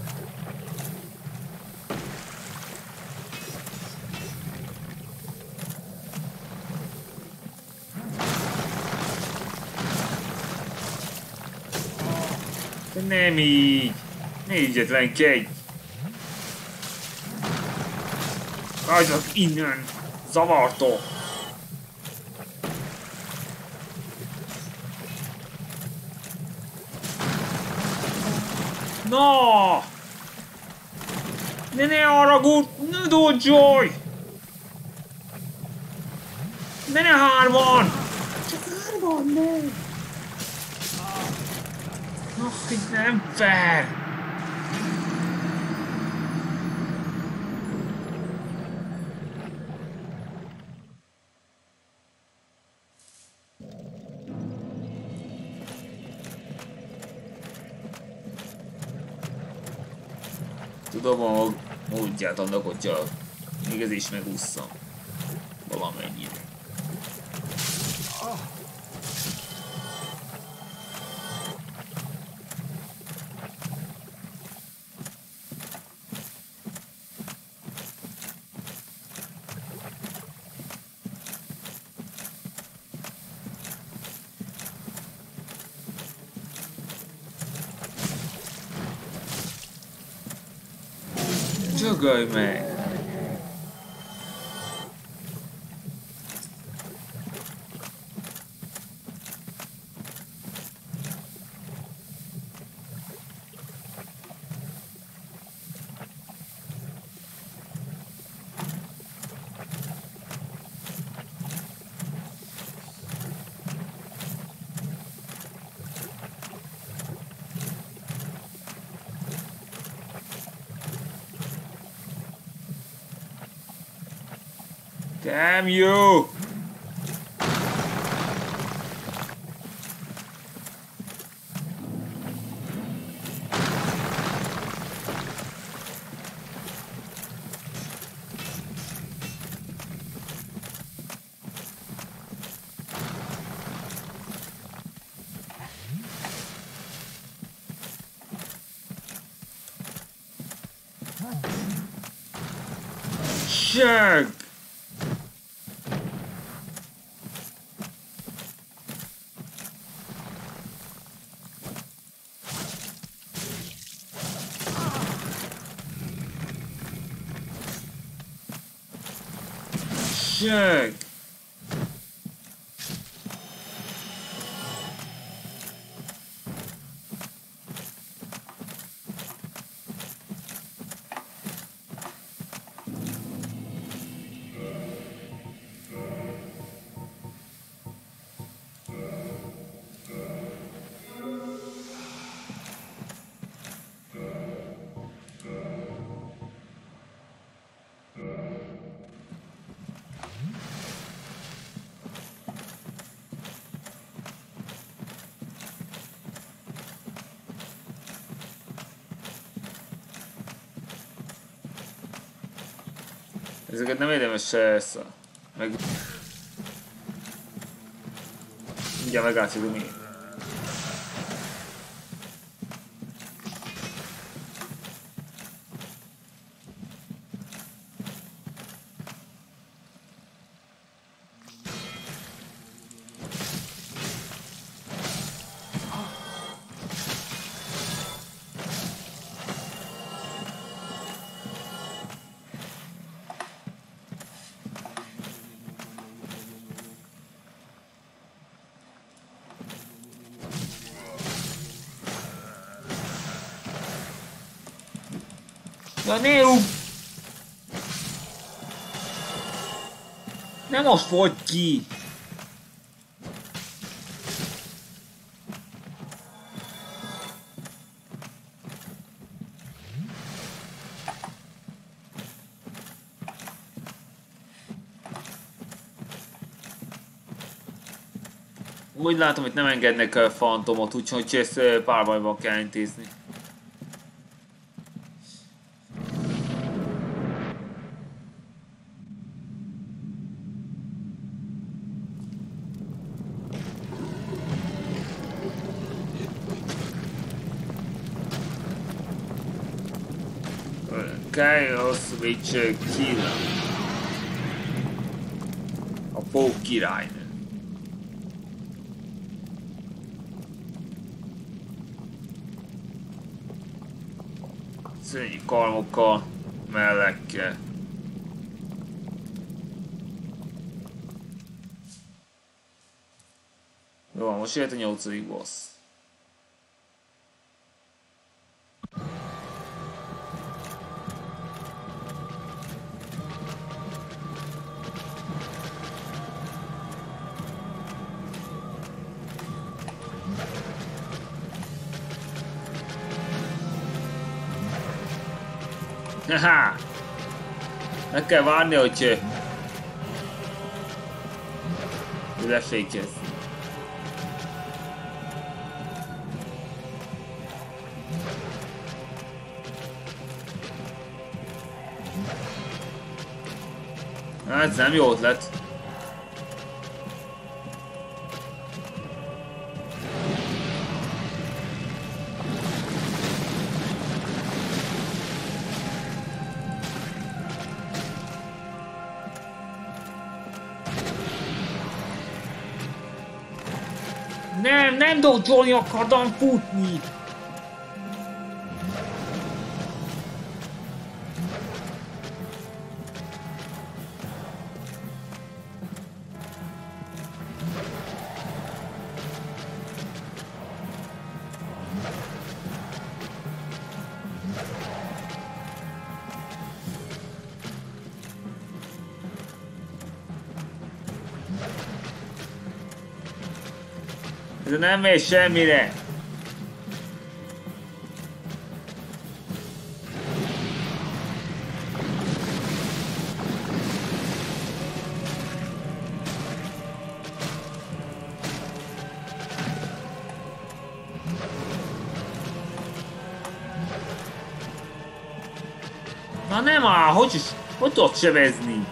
De nem így! Négyetlenkedj! Hagyjak innen! Zavartó! No! Ne ne haragudj! Ne dodge-olj! Ne ne hárman! Csak hárman, ne! Oh, itt nem fair! Tudom a módját annak, hogyha még ez is megússzam. Valamennyire. Csögölj meg! Damn you! Seg! Seg! Ezeket nem érdemes ezt meg... Mindjárt megállítjuk még. Ja, ne rúg! Nem most fogy ki! Úgy látom, hogy nem engednek a fantomot, úgyhogy ezt párbajban kell intézni. Chaos Witch Killa. A Pók királynő. Szörnyű karmokkal, mellekkel. Jó, most jött a nyolcadik boss. Haha! Meg kell várni, hogy lefékez. Hát ez nem jó ötlet. Nem, nem dodge-olni akartam futni! Ez nem megy semmire! Na nem áll, hogy is, hogy tudod sebezni?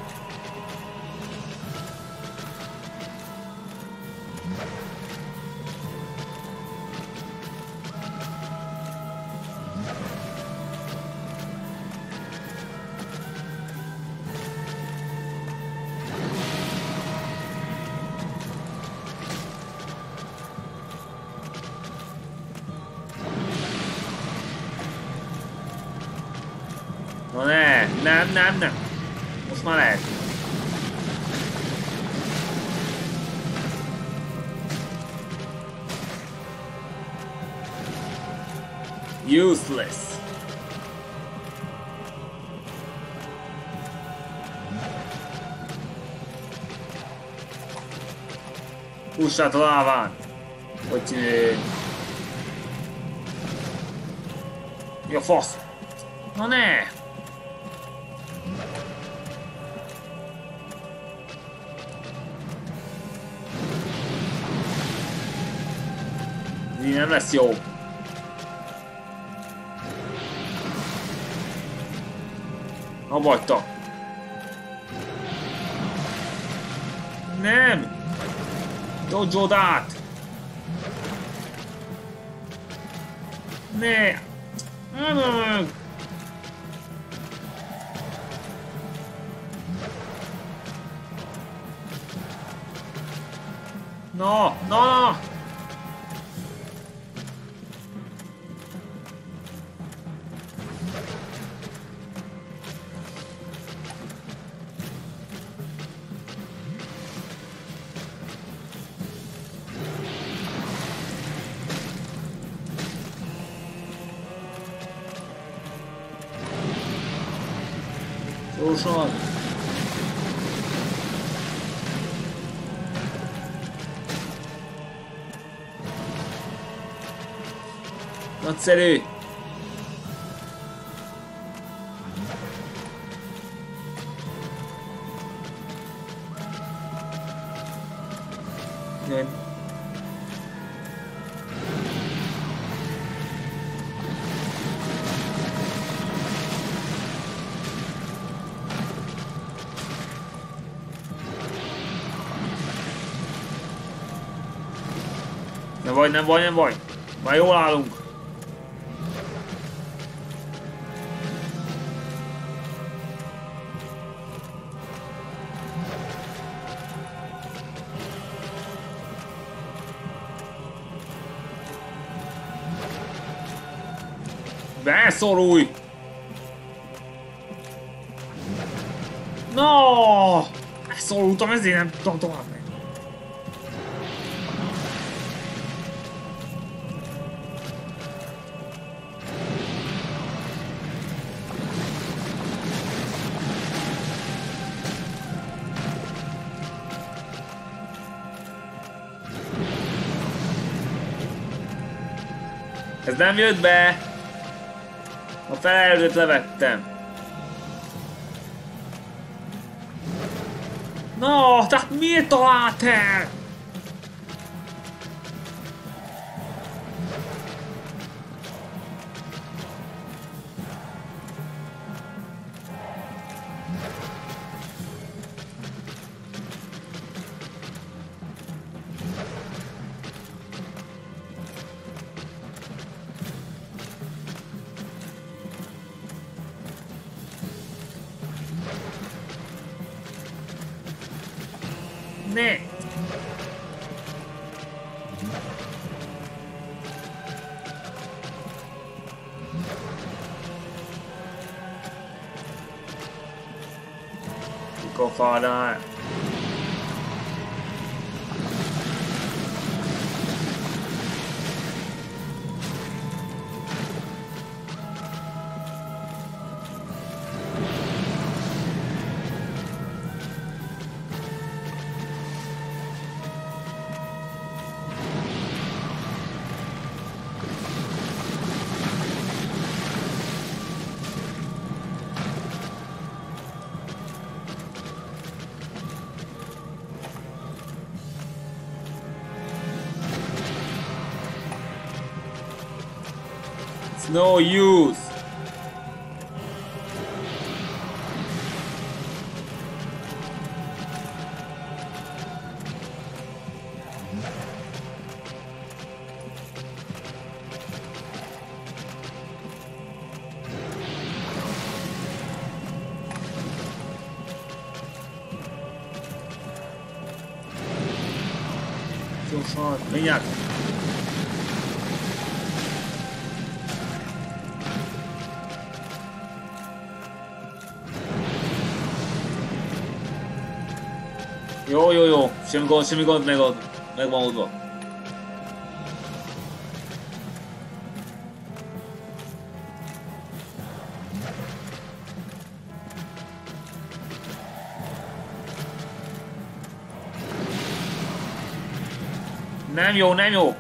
Na ne, nem, nem, nem. Most már lehet. Useless. Pussát a láván. Hogy csinálj? Ja, fasz. Na ne! Így nem lesz jó. Abba hagyta. Nem! Dodge-old át! Ne! No, no, no! Gyorsan! Nagyszerű! Nem. Nem baj, nem baj, nem baj. Már jól állunk. Beszorulj! No! Beszorultam, ezért nem tudom tovább menni. Ez nem jött be! A felelőt levettem. No, tehát miért talált el? Ne! Go farther. It's no use. Gyorsan, mindjárt! Jó, jó, jó. Semmi gond, semmi gond, meg, meg van oldva. Nem jó, nem jó.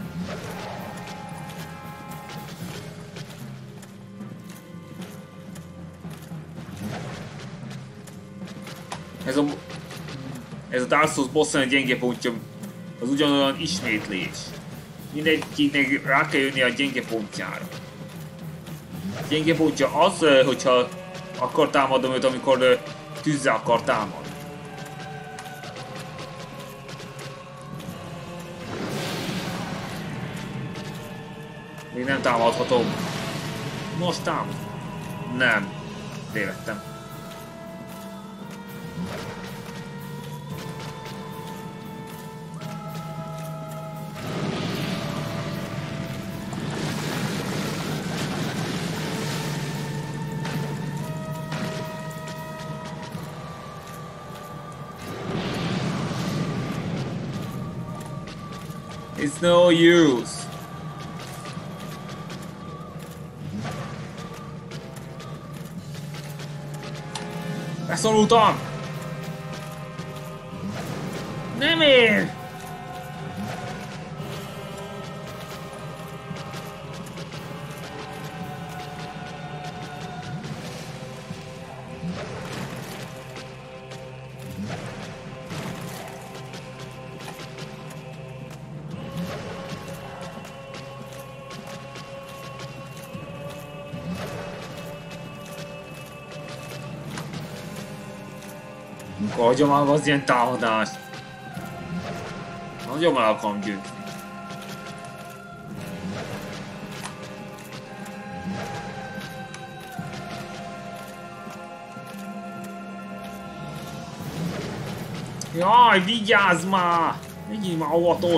Ez a... Ez a Dark Souls bossznak gyenge pontja, az ugyanolyan ismétlés. Mindenkinek rá kell jönni a gyenge pontjára. A gyenge pontja az, hogyha akar támadom őt, amikor tűzzel akar támadni. Még nem támadhatom. Most támad. Nem. Tévedtem. It's no use. Beszorultam! Nem ér! Hagyom már az ilyen támadást. Nagyon el akarom győzni. Jaj, vigyázz már! Legyél már óvatos!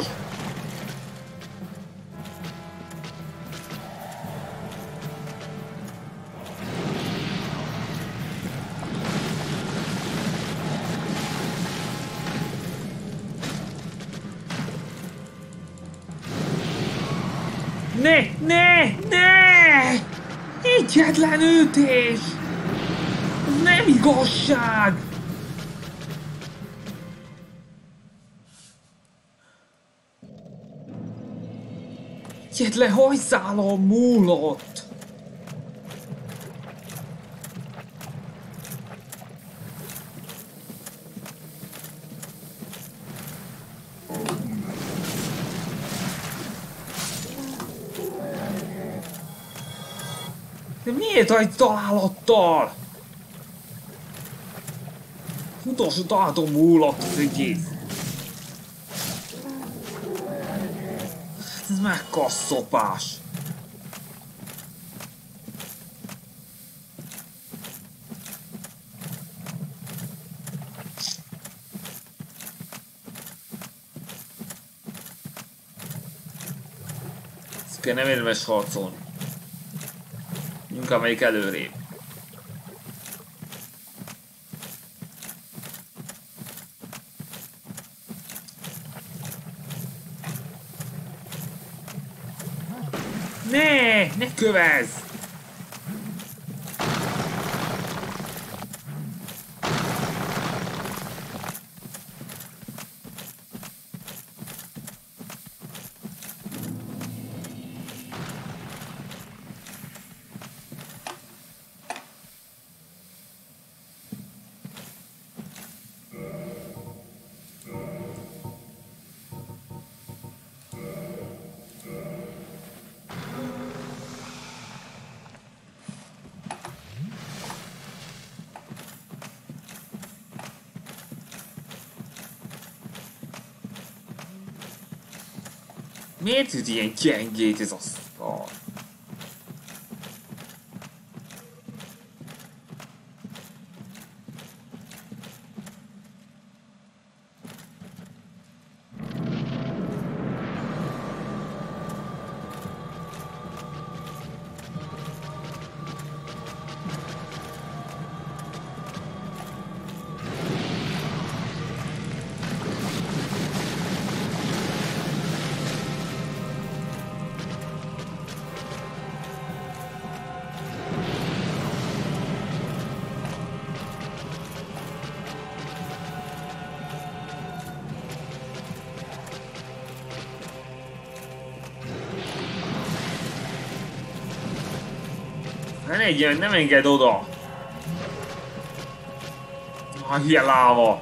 Ne, ne, ne! Egyetlen ütés! Ez nem igazság! Egyetlen hajszálon múlott! De miért egy találattal? Utolsó találaton múlott az egész. Ez mekkora szopás. Ezekkel nem érdemes harcolni. Inkább melyik előrébb. Ne! Ne kövezz! Miért tud ilyen gyengét ez a szar? Ne legyen, nem engedd oda! Ah, hülye láva!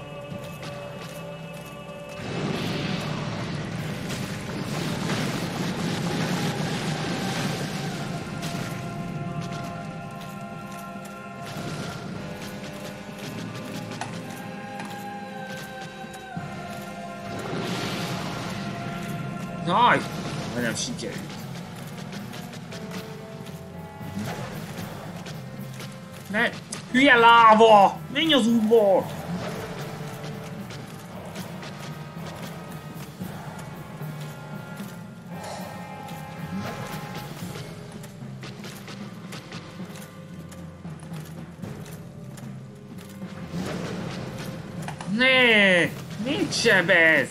Jaj! Nem sikerült. Ne! Hülye láva! Menj az útból! Ne! Mit sebez?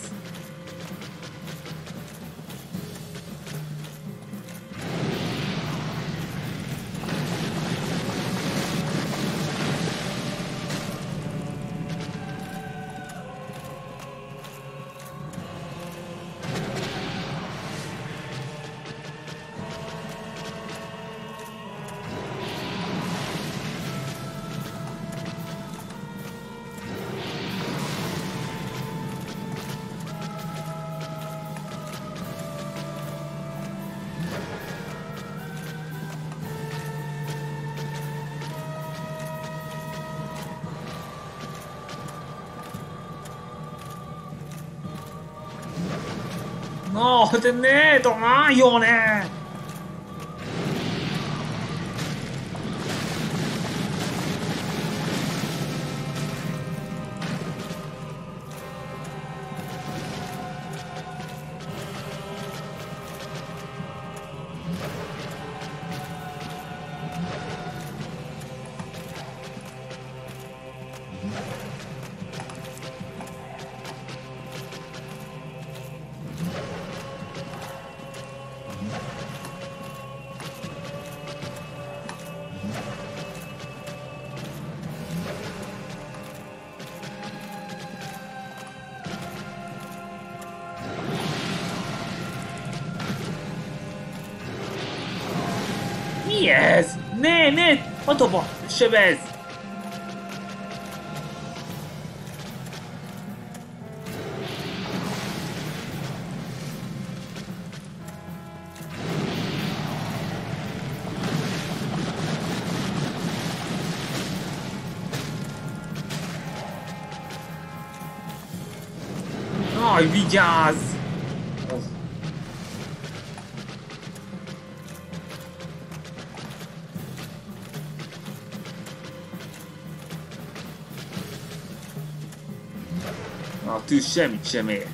No, ne, tomaglione! Mi ez? Ne, ne! Adóba! Sebez! Aj, vigyázz! A tűz semmit sem ér.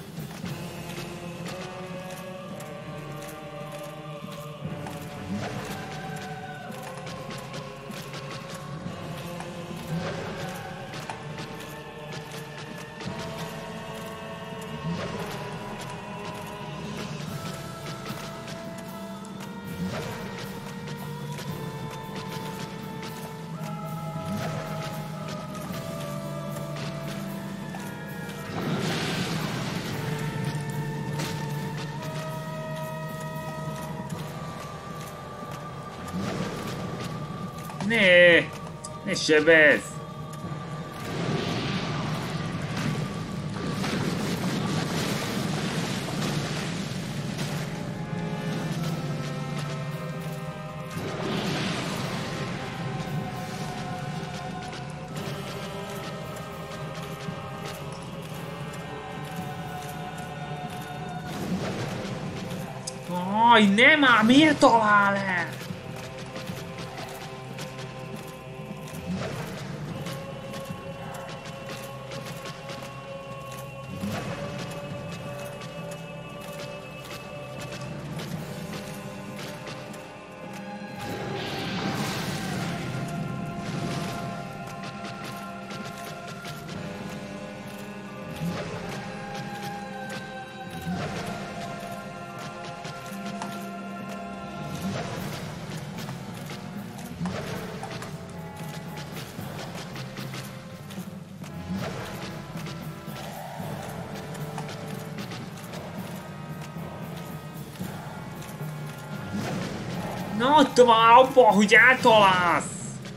Ne! Ne sebez! Aj, ne már! Miért talál el? Hagyta már abba, hogy eltalálsz!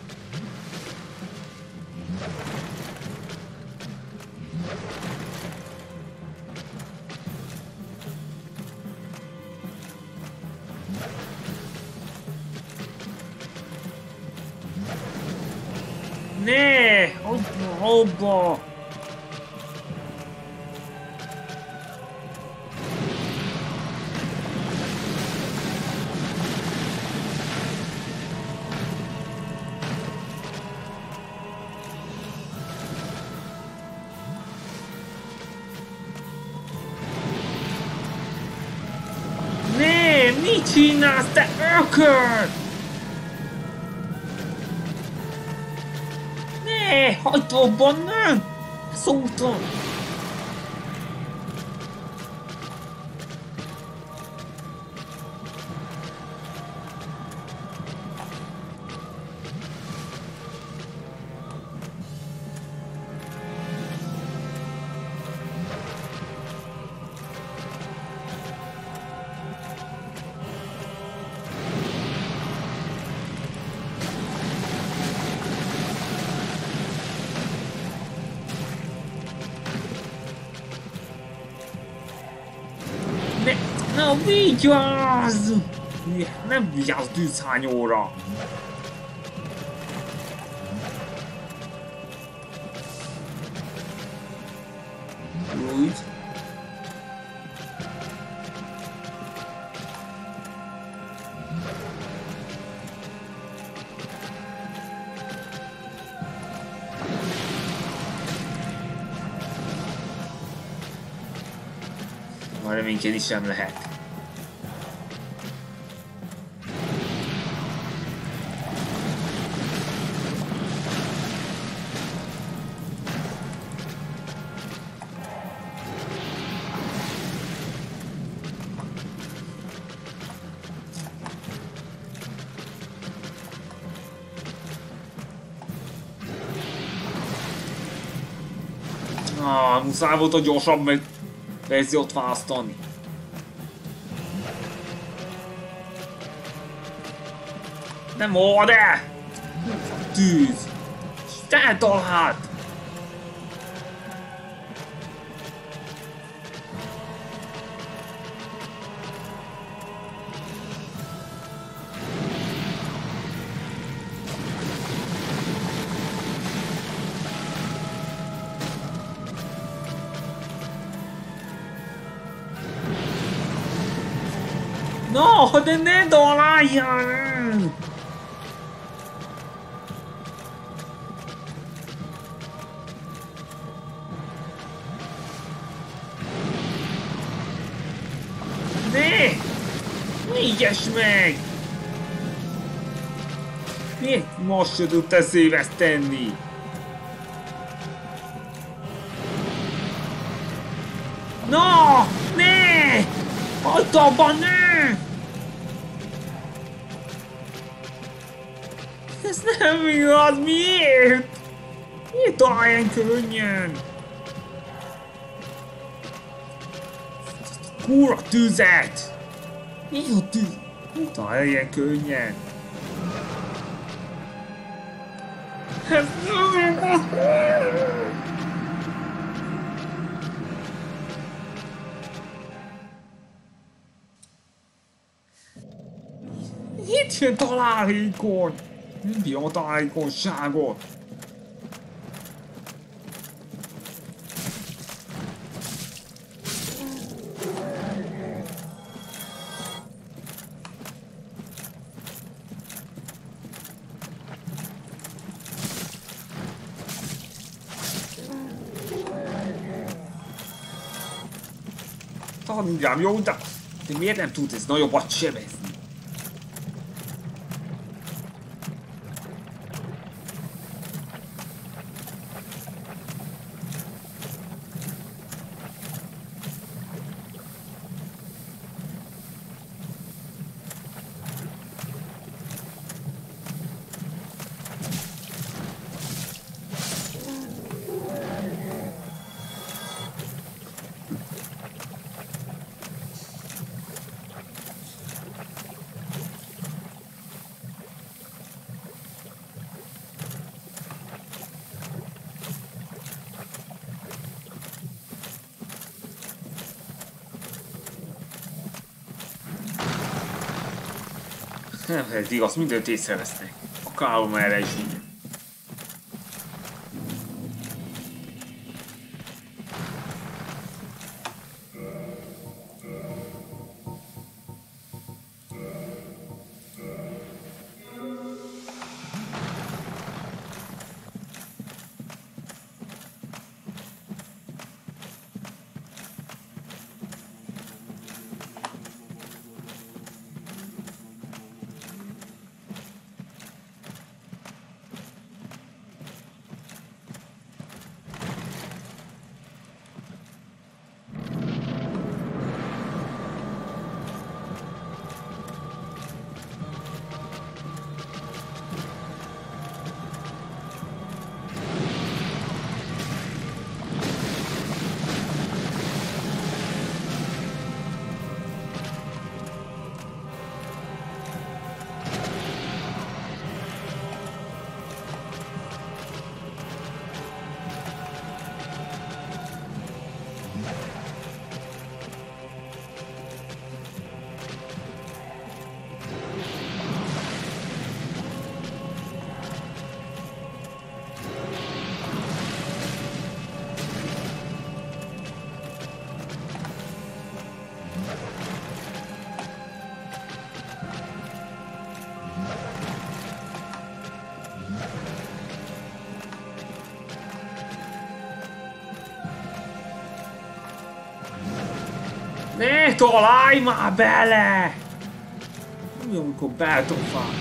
Ne! Hagyja abba! Mit csinálsz, te ökör? Ne, hagyd abban, nem! Szóltam! Na vigyázz! Nem vigyázz tűzhányóra! Úgy. Már reménykedni sem lehet. Ah, muszáj volt a gyorsabb meg verziót választani. Nem old el! Tűz! Te talált! No, de ne doláljál! Ne! Négyes meg! Miért most se tudtál széveszt tenni? No! Ne! Hagyd abban, ne! Ez nem igaz, miért? Miért talál ilyen könnyen? Kurva tüzet! Mi a tűz? Miért talál ilyen könnyen? Ez nem igaz! Itt jön találékony! Nem bírom a találékonyságot! Tanuljam, jó, de, de miért nem tud ez nagyobbat sebezni? Eddig azt mindent észrevesznek. A kálom erre is így. Ne találj már bele! Mi amikor beltofál?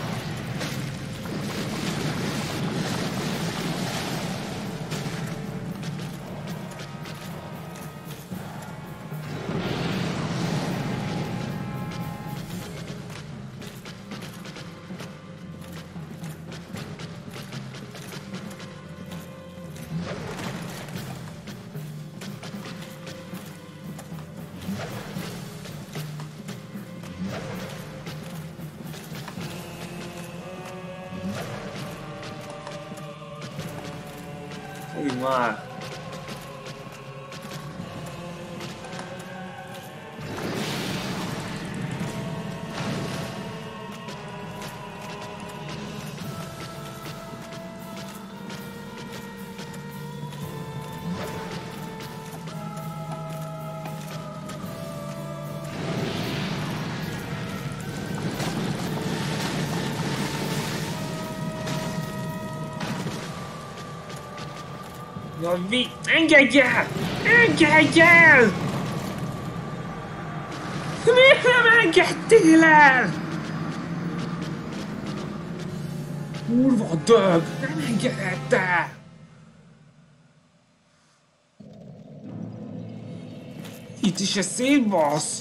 Fogjuk már! Jaj, mi? Engedj el! Engedj el! Miért nem engedtél el? Kurva dög! Nem engedett el! Itt is ez szétbasz!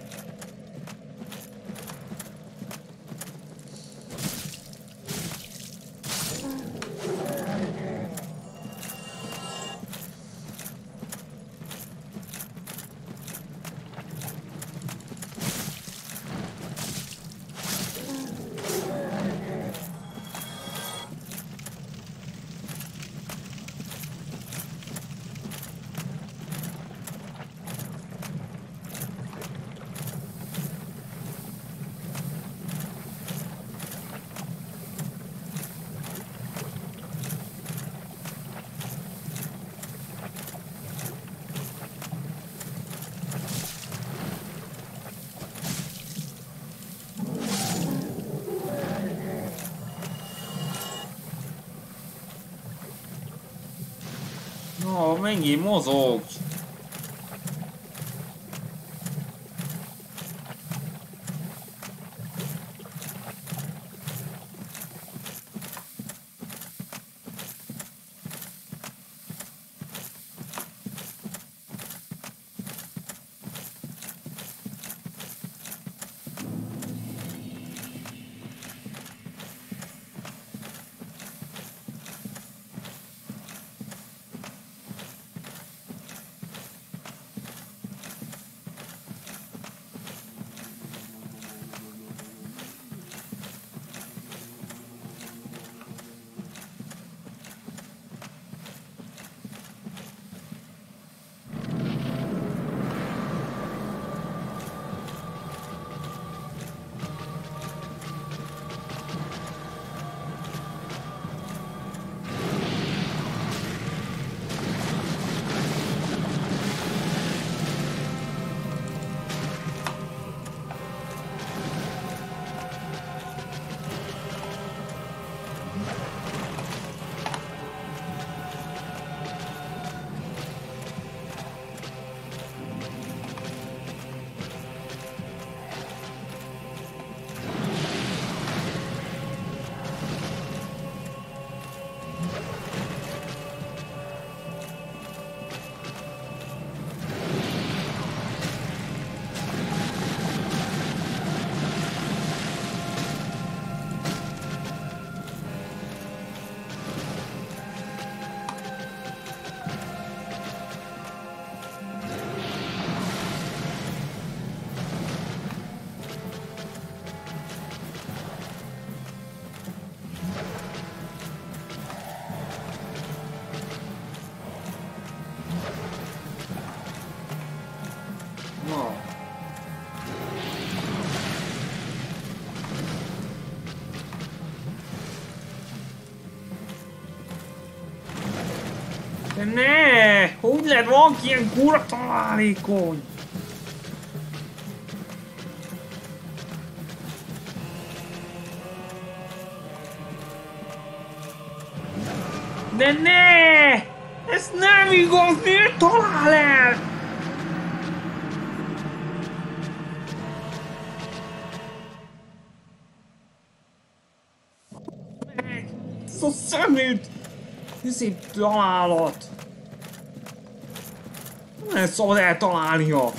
Na, mennyi mozog? De ne! Hogy lehet valaki ilyen kurva találékony? De ne! Ez nem igaz! Miért talál el? Meg! Ez a szemét! Szép találat! Nem szabad eltalálnia!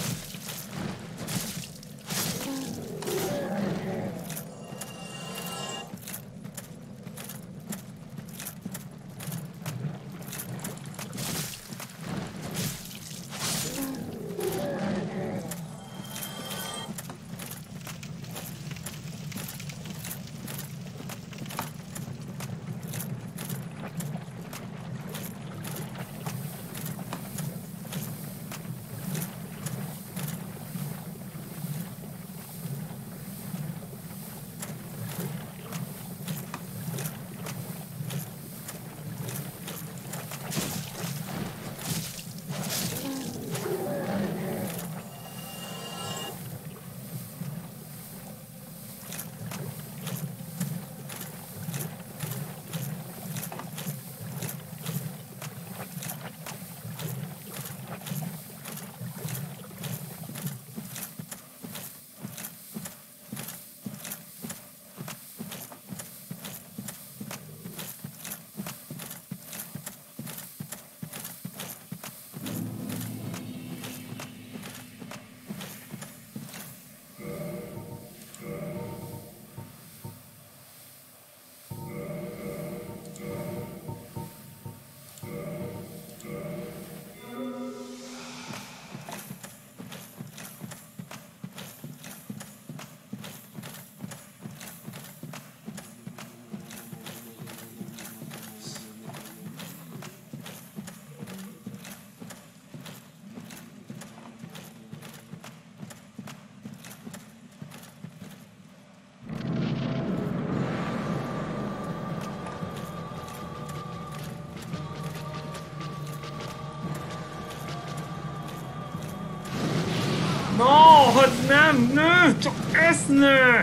No, hát nem, nő, csak ezt nő!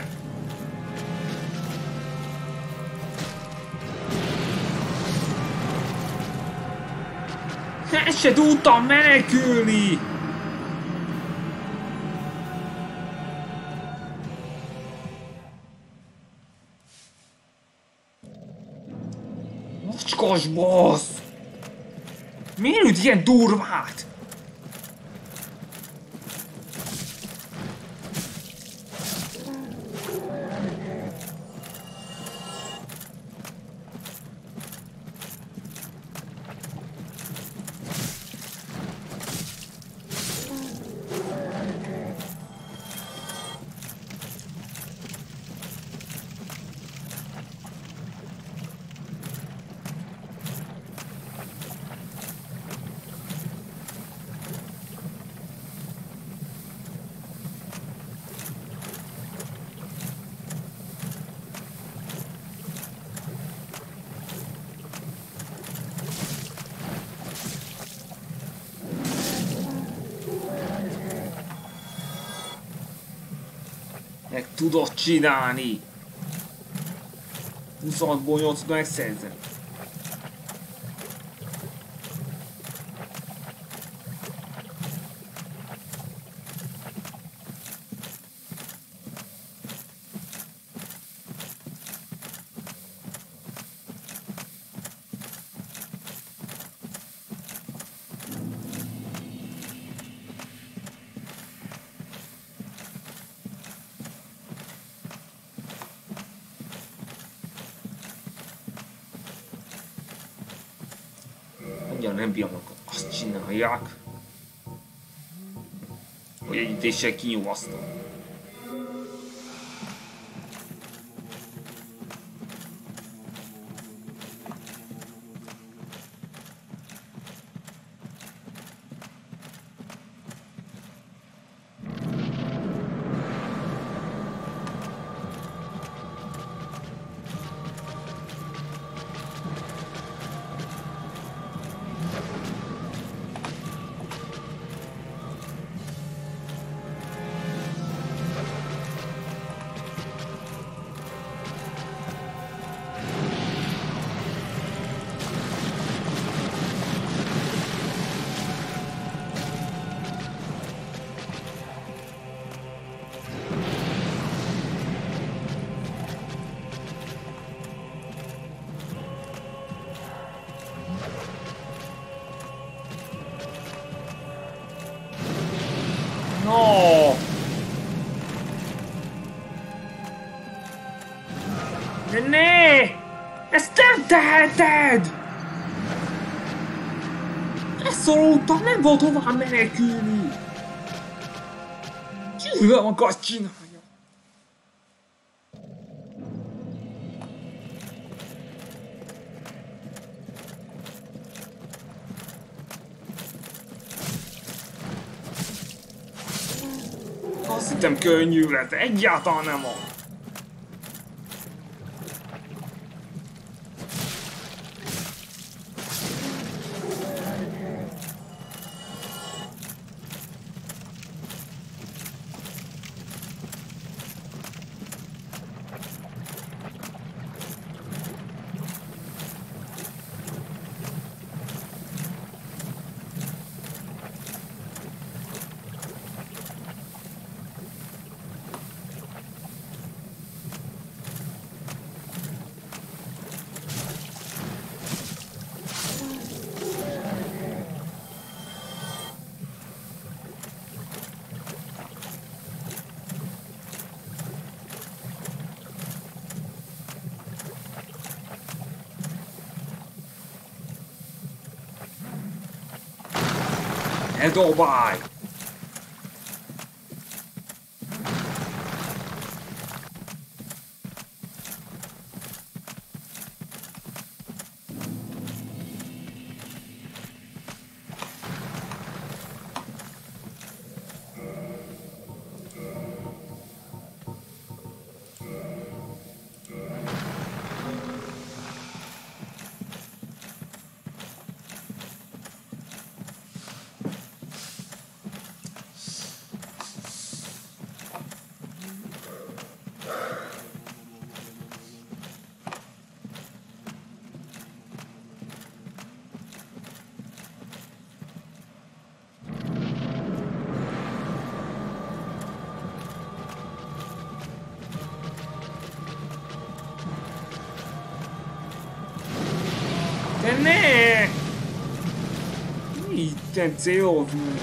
El se tudtam menekülni! Mocskos boss! Miért üt ilyen durvát? Meg tudod csinálni! huszonhatból nyolcot megszerzem. Ugye nem bírnak azt csinálják, hogy egy ütéssel kinyúvasztom. Nem teheted! Leszorultam, nem volt hová menekülni! Gyűlöm, azt csinálja! Azt hittem könnyű lett, egyáltalán nem az. Ne dobálj! De ne! Itten célozni!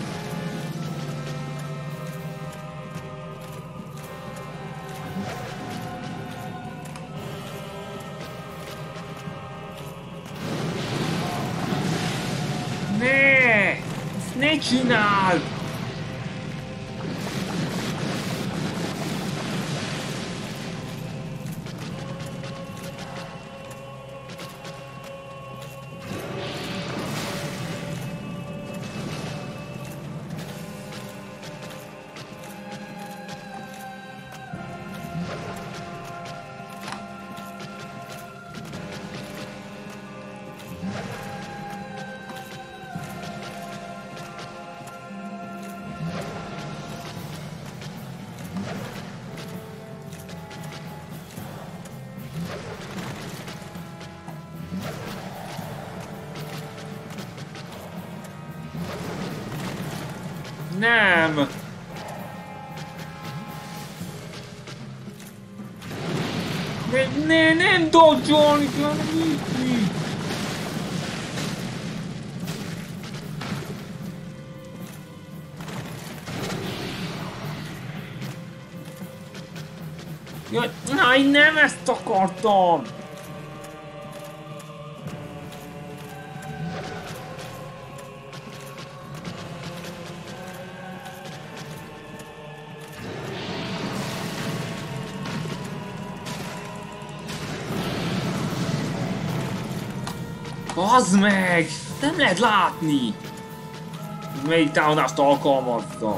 Ne! Ezt ne csináld! Nem! Ne, ne, nem dodge-olni kell, így. Jaj, na, nem ezt akartam! Bazd meg! Nem lehet látni! Melyik támadást alkalmazza?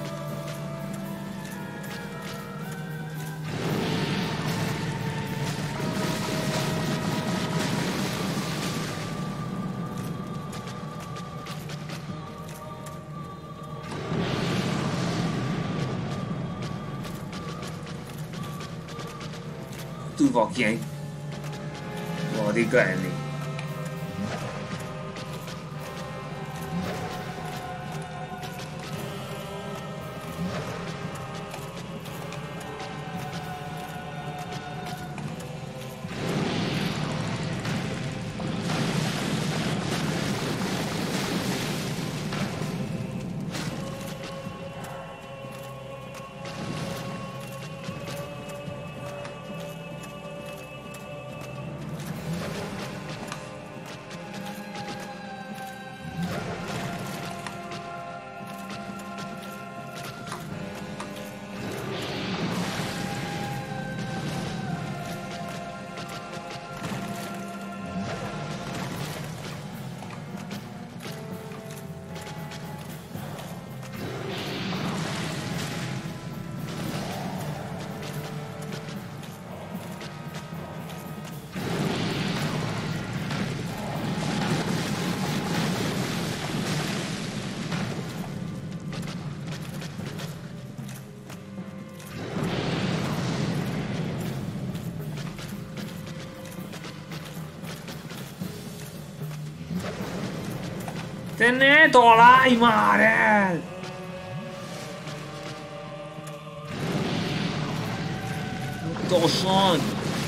Tud valaki ilyen vadik lenni. Te ne találj már el! Pontosan!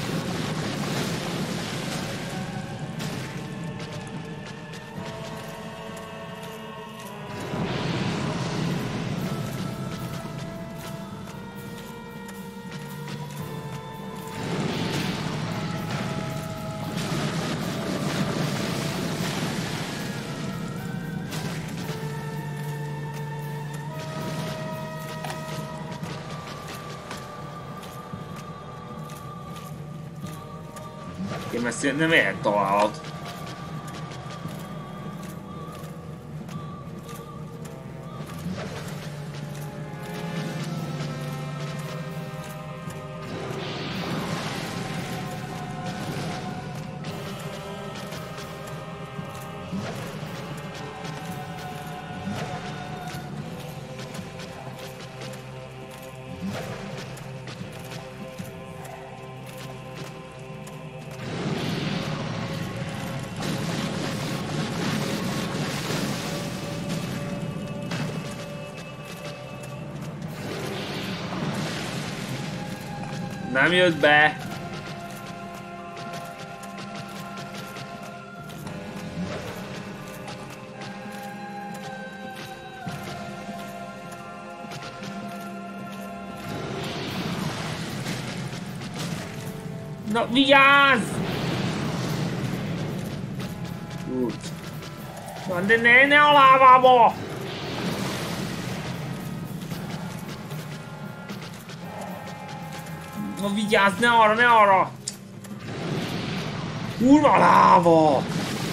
Én ezt nem eltalálod. Nem jött be. Na, vigyázz! Úgy. Na, de ne, ne a lábába! Na, vigyázz, ne arra, ne arra! Kurva láva!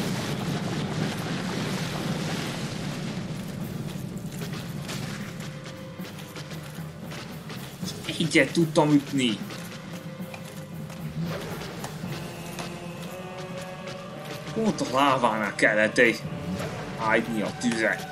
Egyet tudtam ütni. Pont a lávánál kellett egy ágyni a tüzet.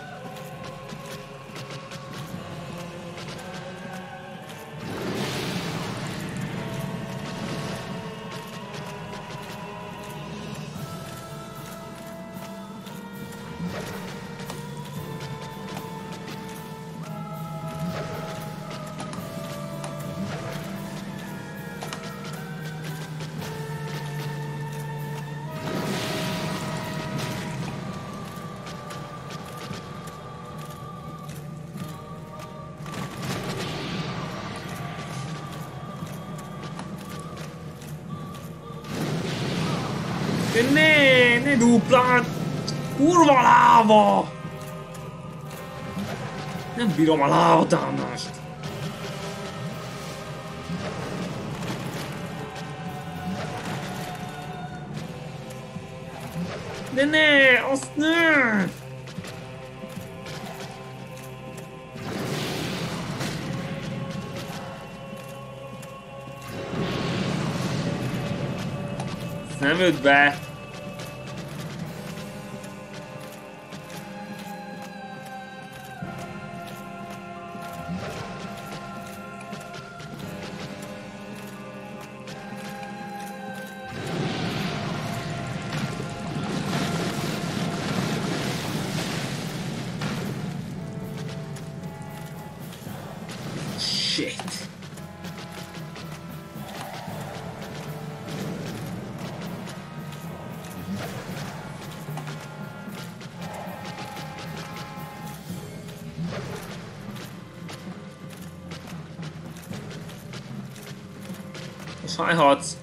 De ne, ne duplán! Kurva láva! Nem bírom a lávatámadást! De ne, azt ne! Nem jött be. Shit. Sajnálhatsz.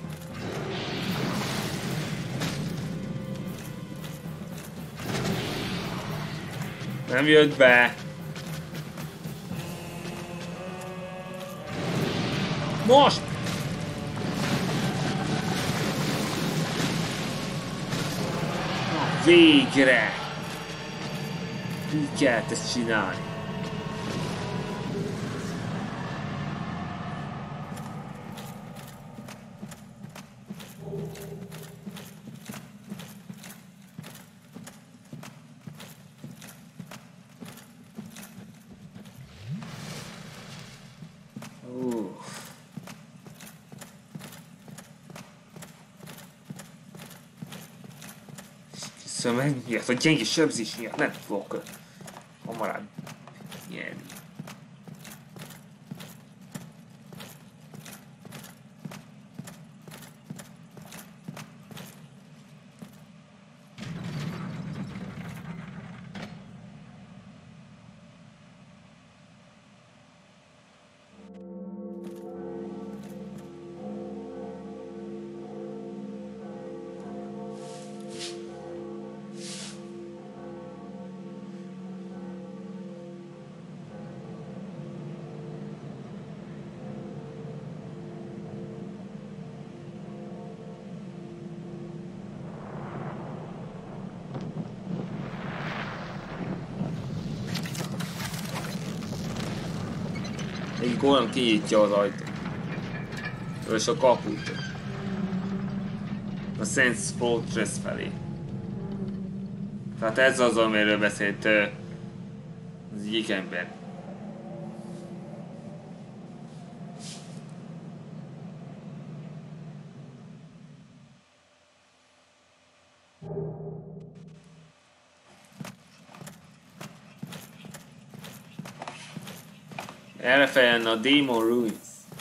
Nem jött be. Most! Na, végre! Így kellett ezt csinálni. Tömeg miatt, a gyenge sebzés miatt nem fogok hamarabb nyerni. Egy golem kinyitja az ajtót. És a kaput. A Saint Fortress felé. Tehát ez az, amiről beszélt az egyik ember. Errefelé lenne a Demon Ruins.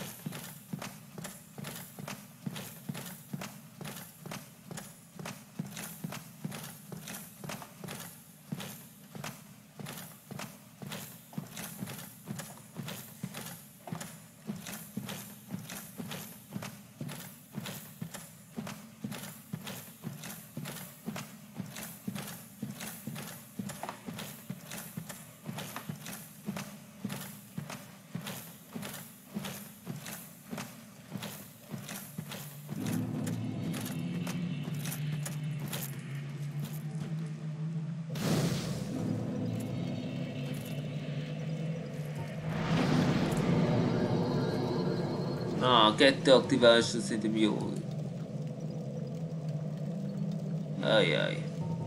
Na, a kettő aktiválásra szerintem jó. Ajjaj.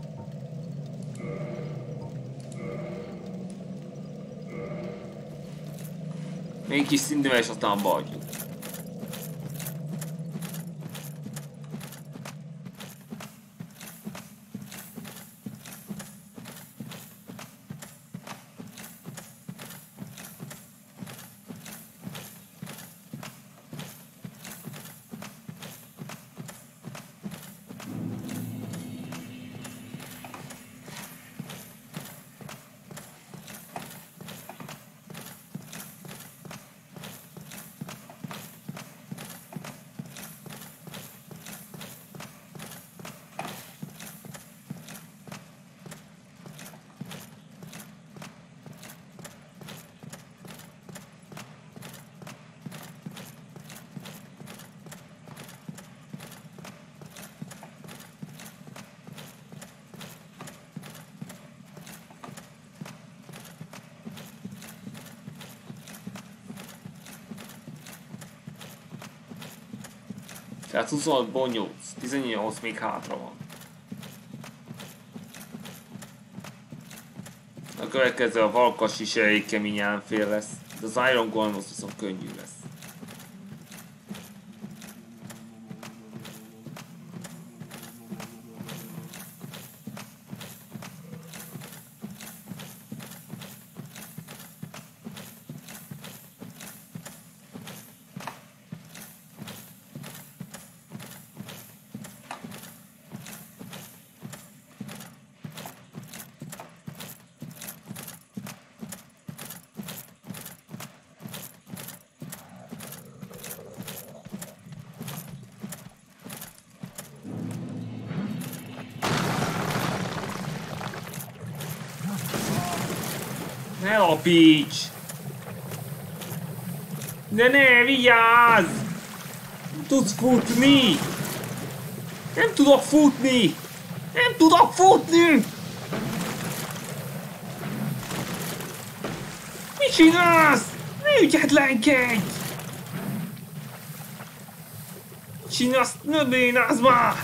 Még kis szintűvel és aztán abba adjuk. Tehát huszonhatból nyolc, tizennyolc még hátra van. A következő a Valkas is elég kemény ellenfél lesz, de az Iron Golem az viszont könnyű lesz. Ne lapíts! De ne, vigyázz! Nem tudsz futni! Nem tudok futni! Nem tudok futni! Mit csinálsz? Ne ügyetlenkedj! Mit csinálsz? Ne bénázz már!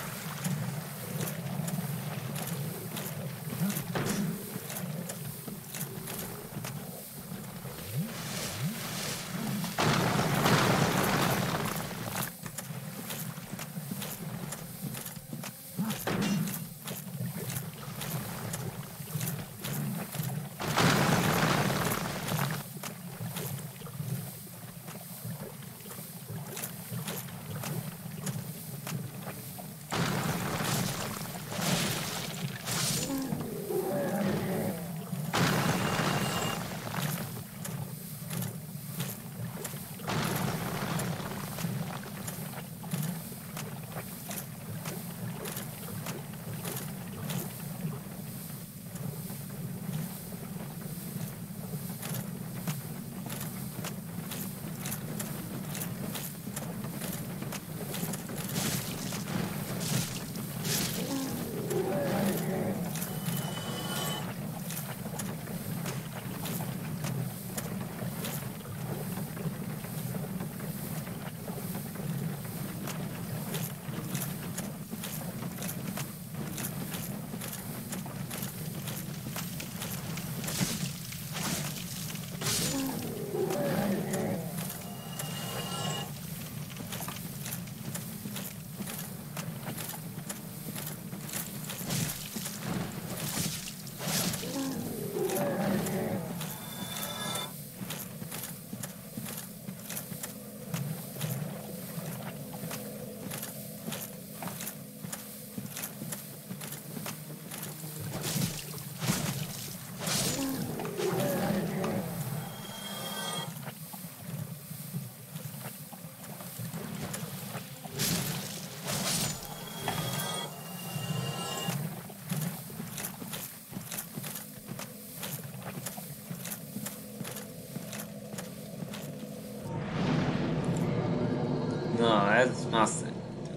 ez már szem.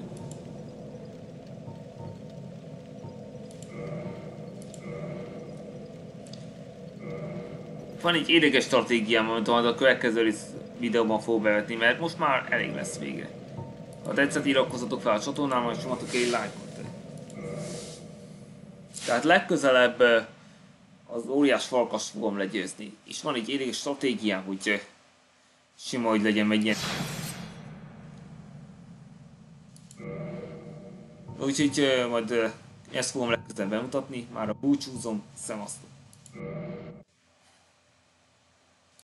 Van egy érdekes stratégiám, amit majd a következő videóban fog bevetni, mert most már elég lesz végre. Ha tetszett, iratkozzatok fel a csatornámra, és nyomatok egy lájkot. Tehát legközelebb az óriás farkas fogom legyőzni. És van egy érdekes stratégiám, hogy sima, hogy legyen egy ilyen. Úgyhogy majd ezt fogom legközelebb bemutatni. Már a búcsúzom, szevasztok!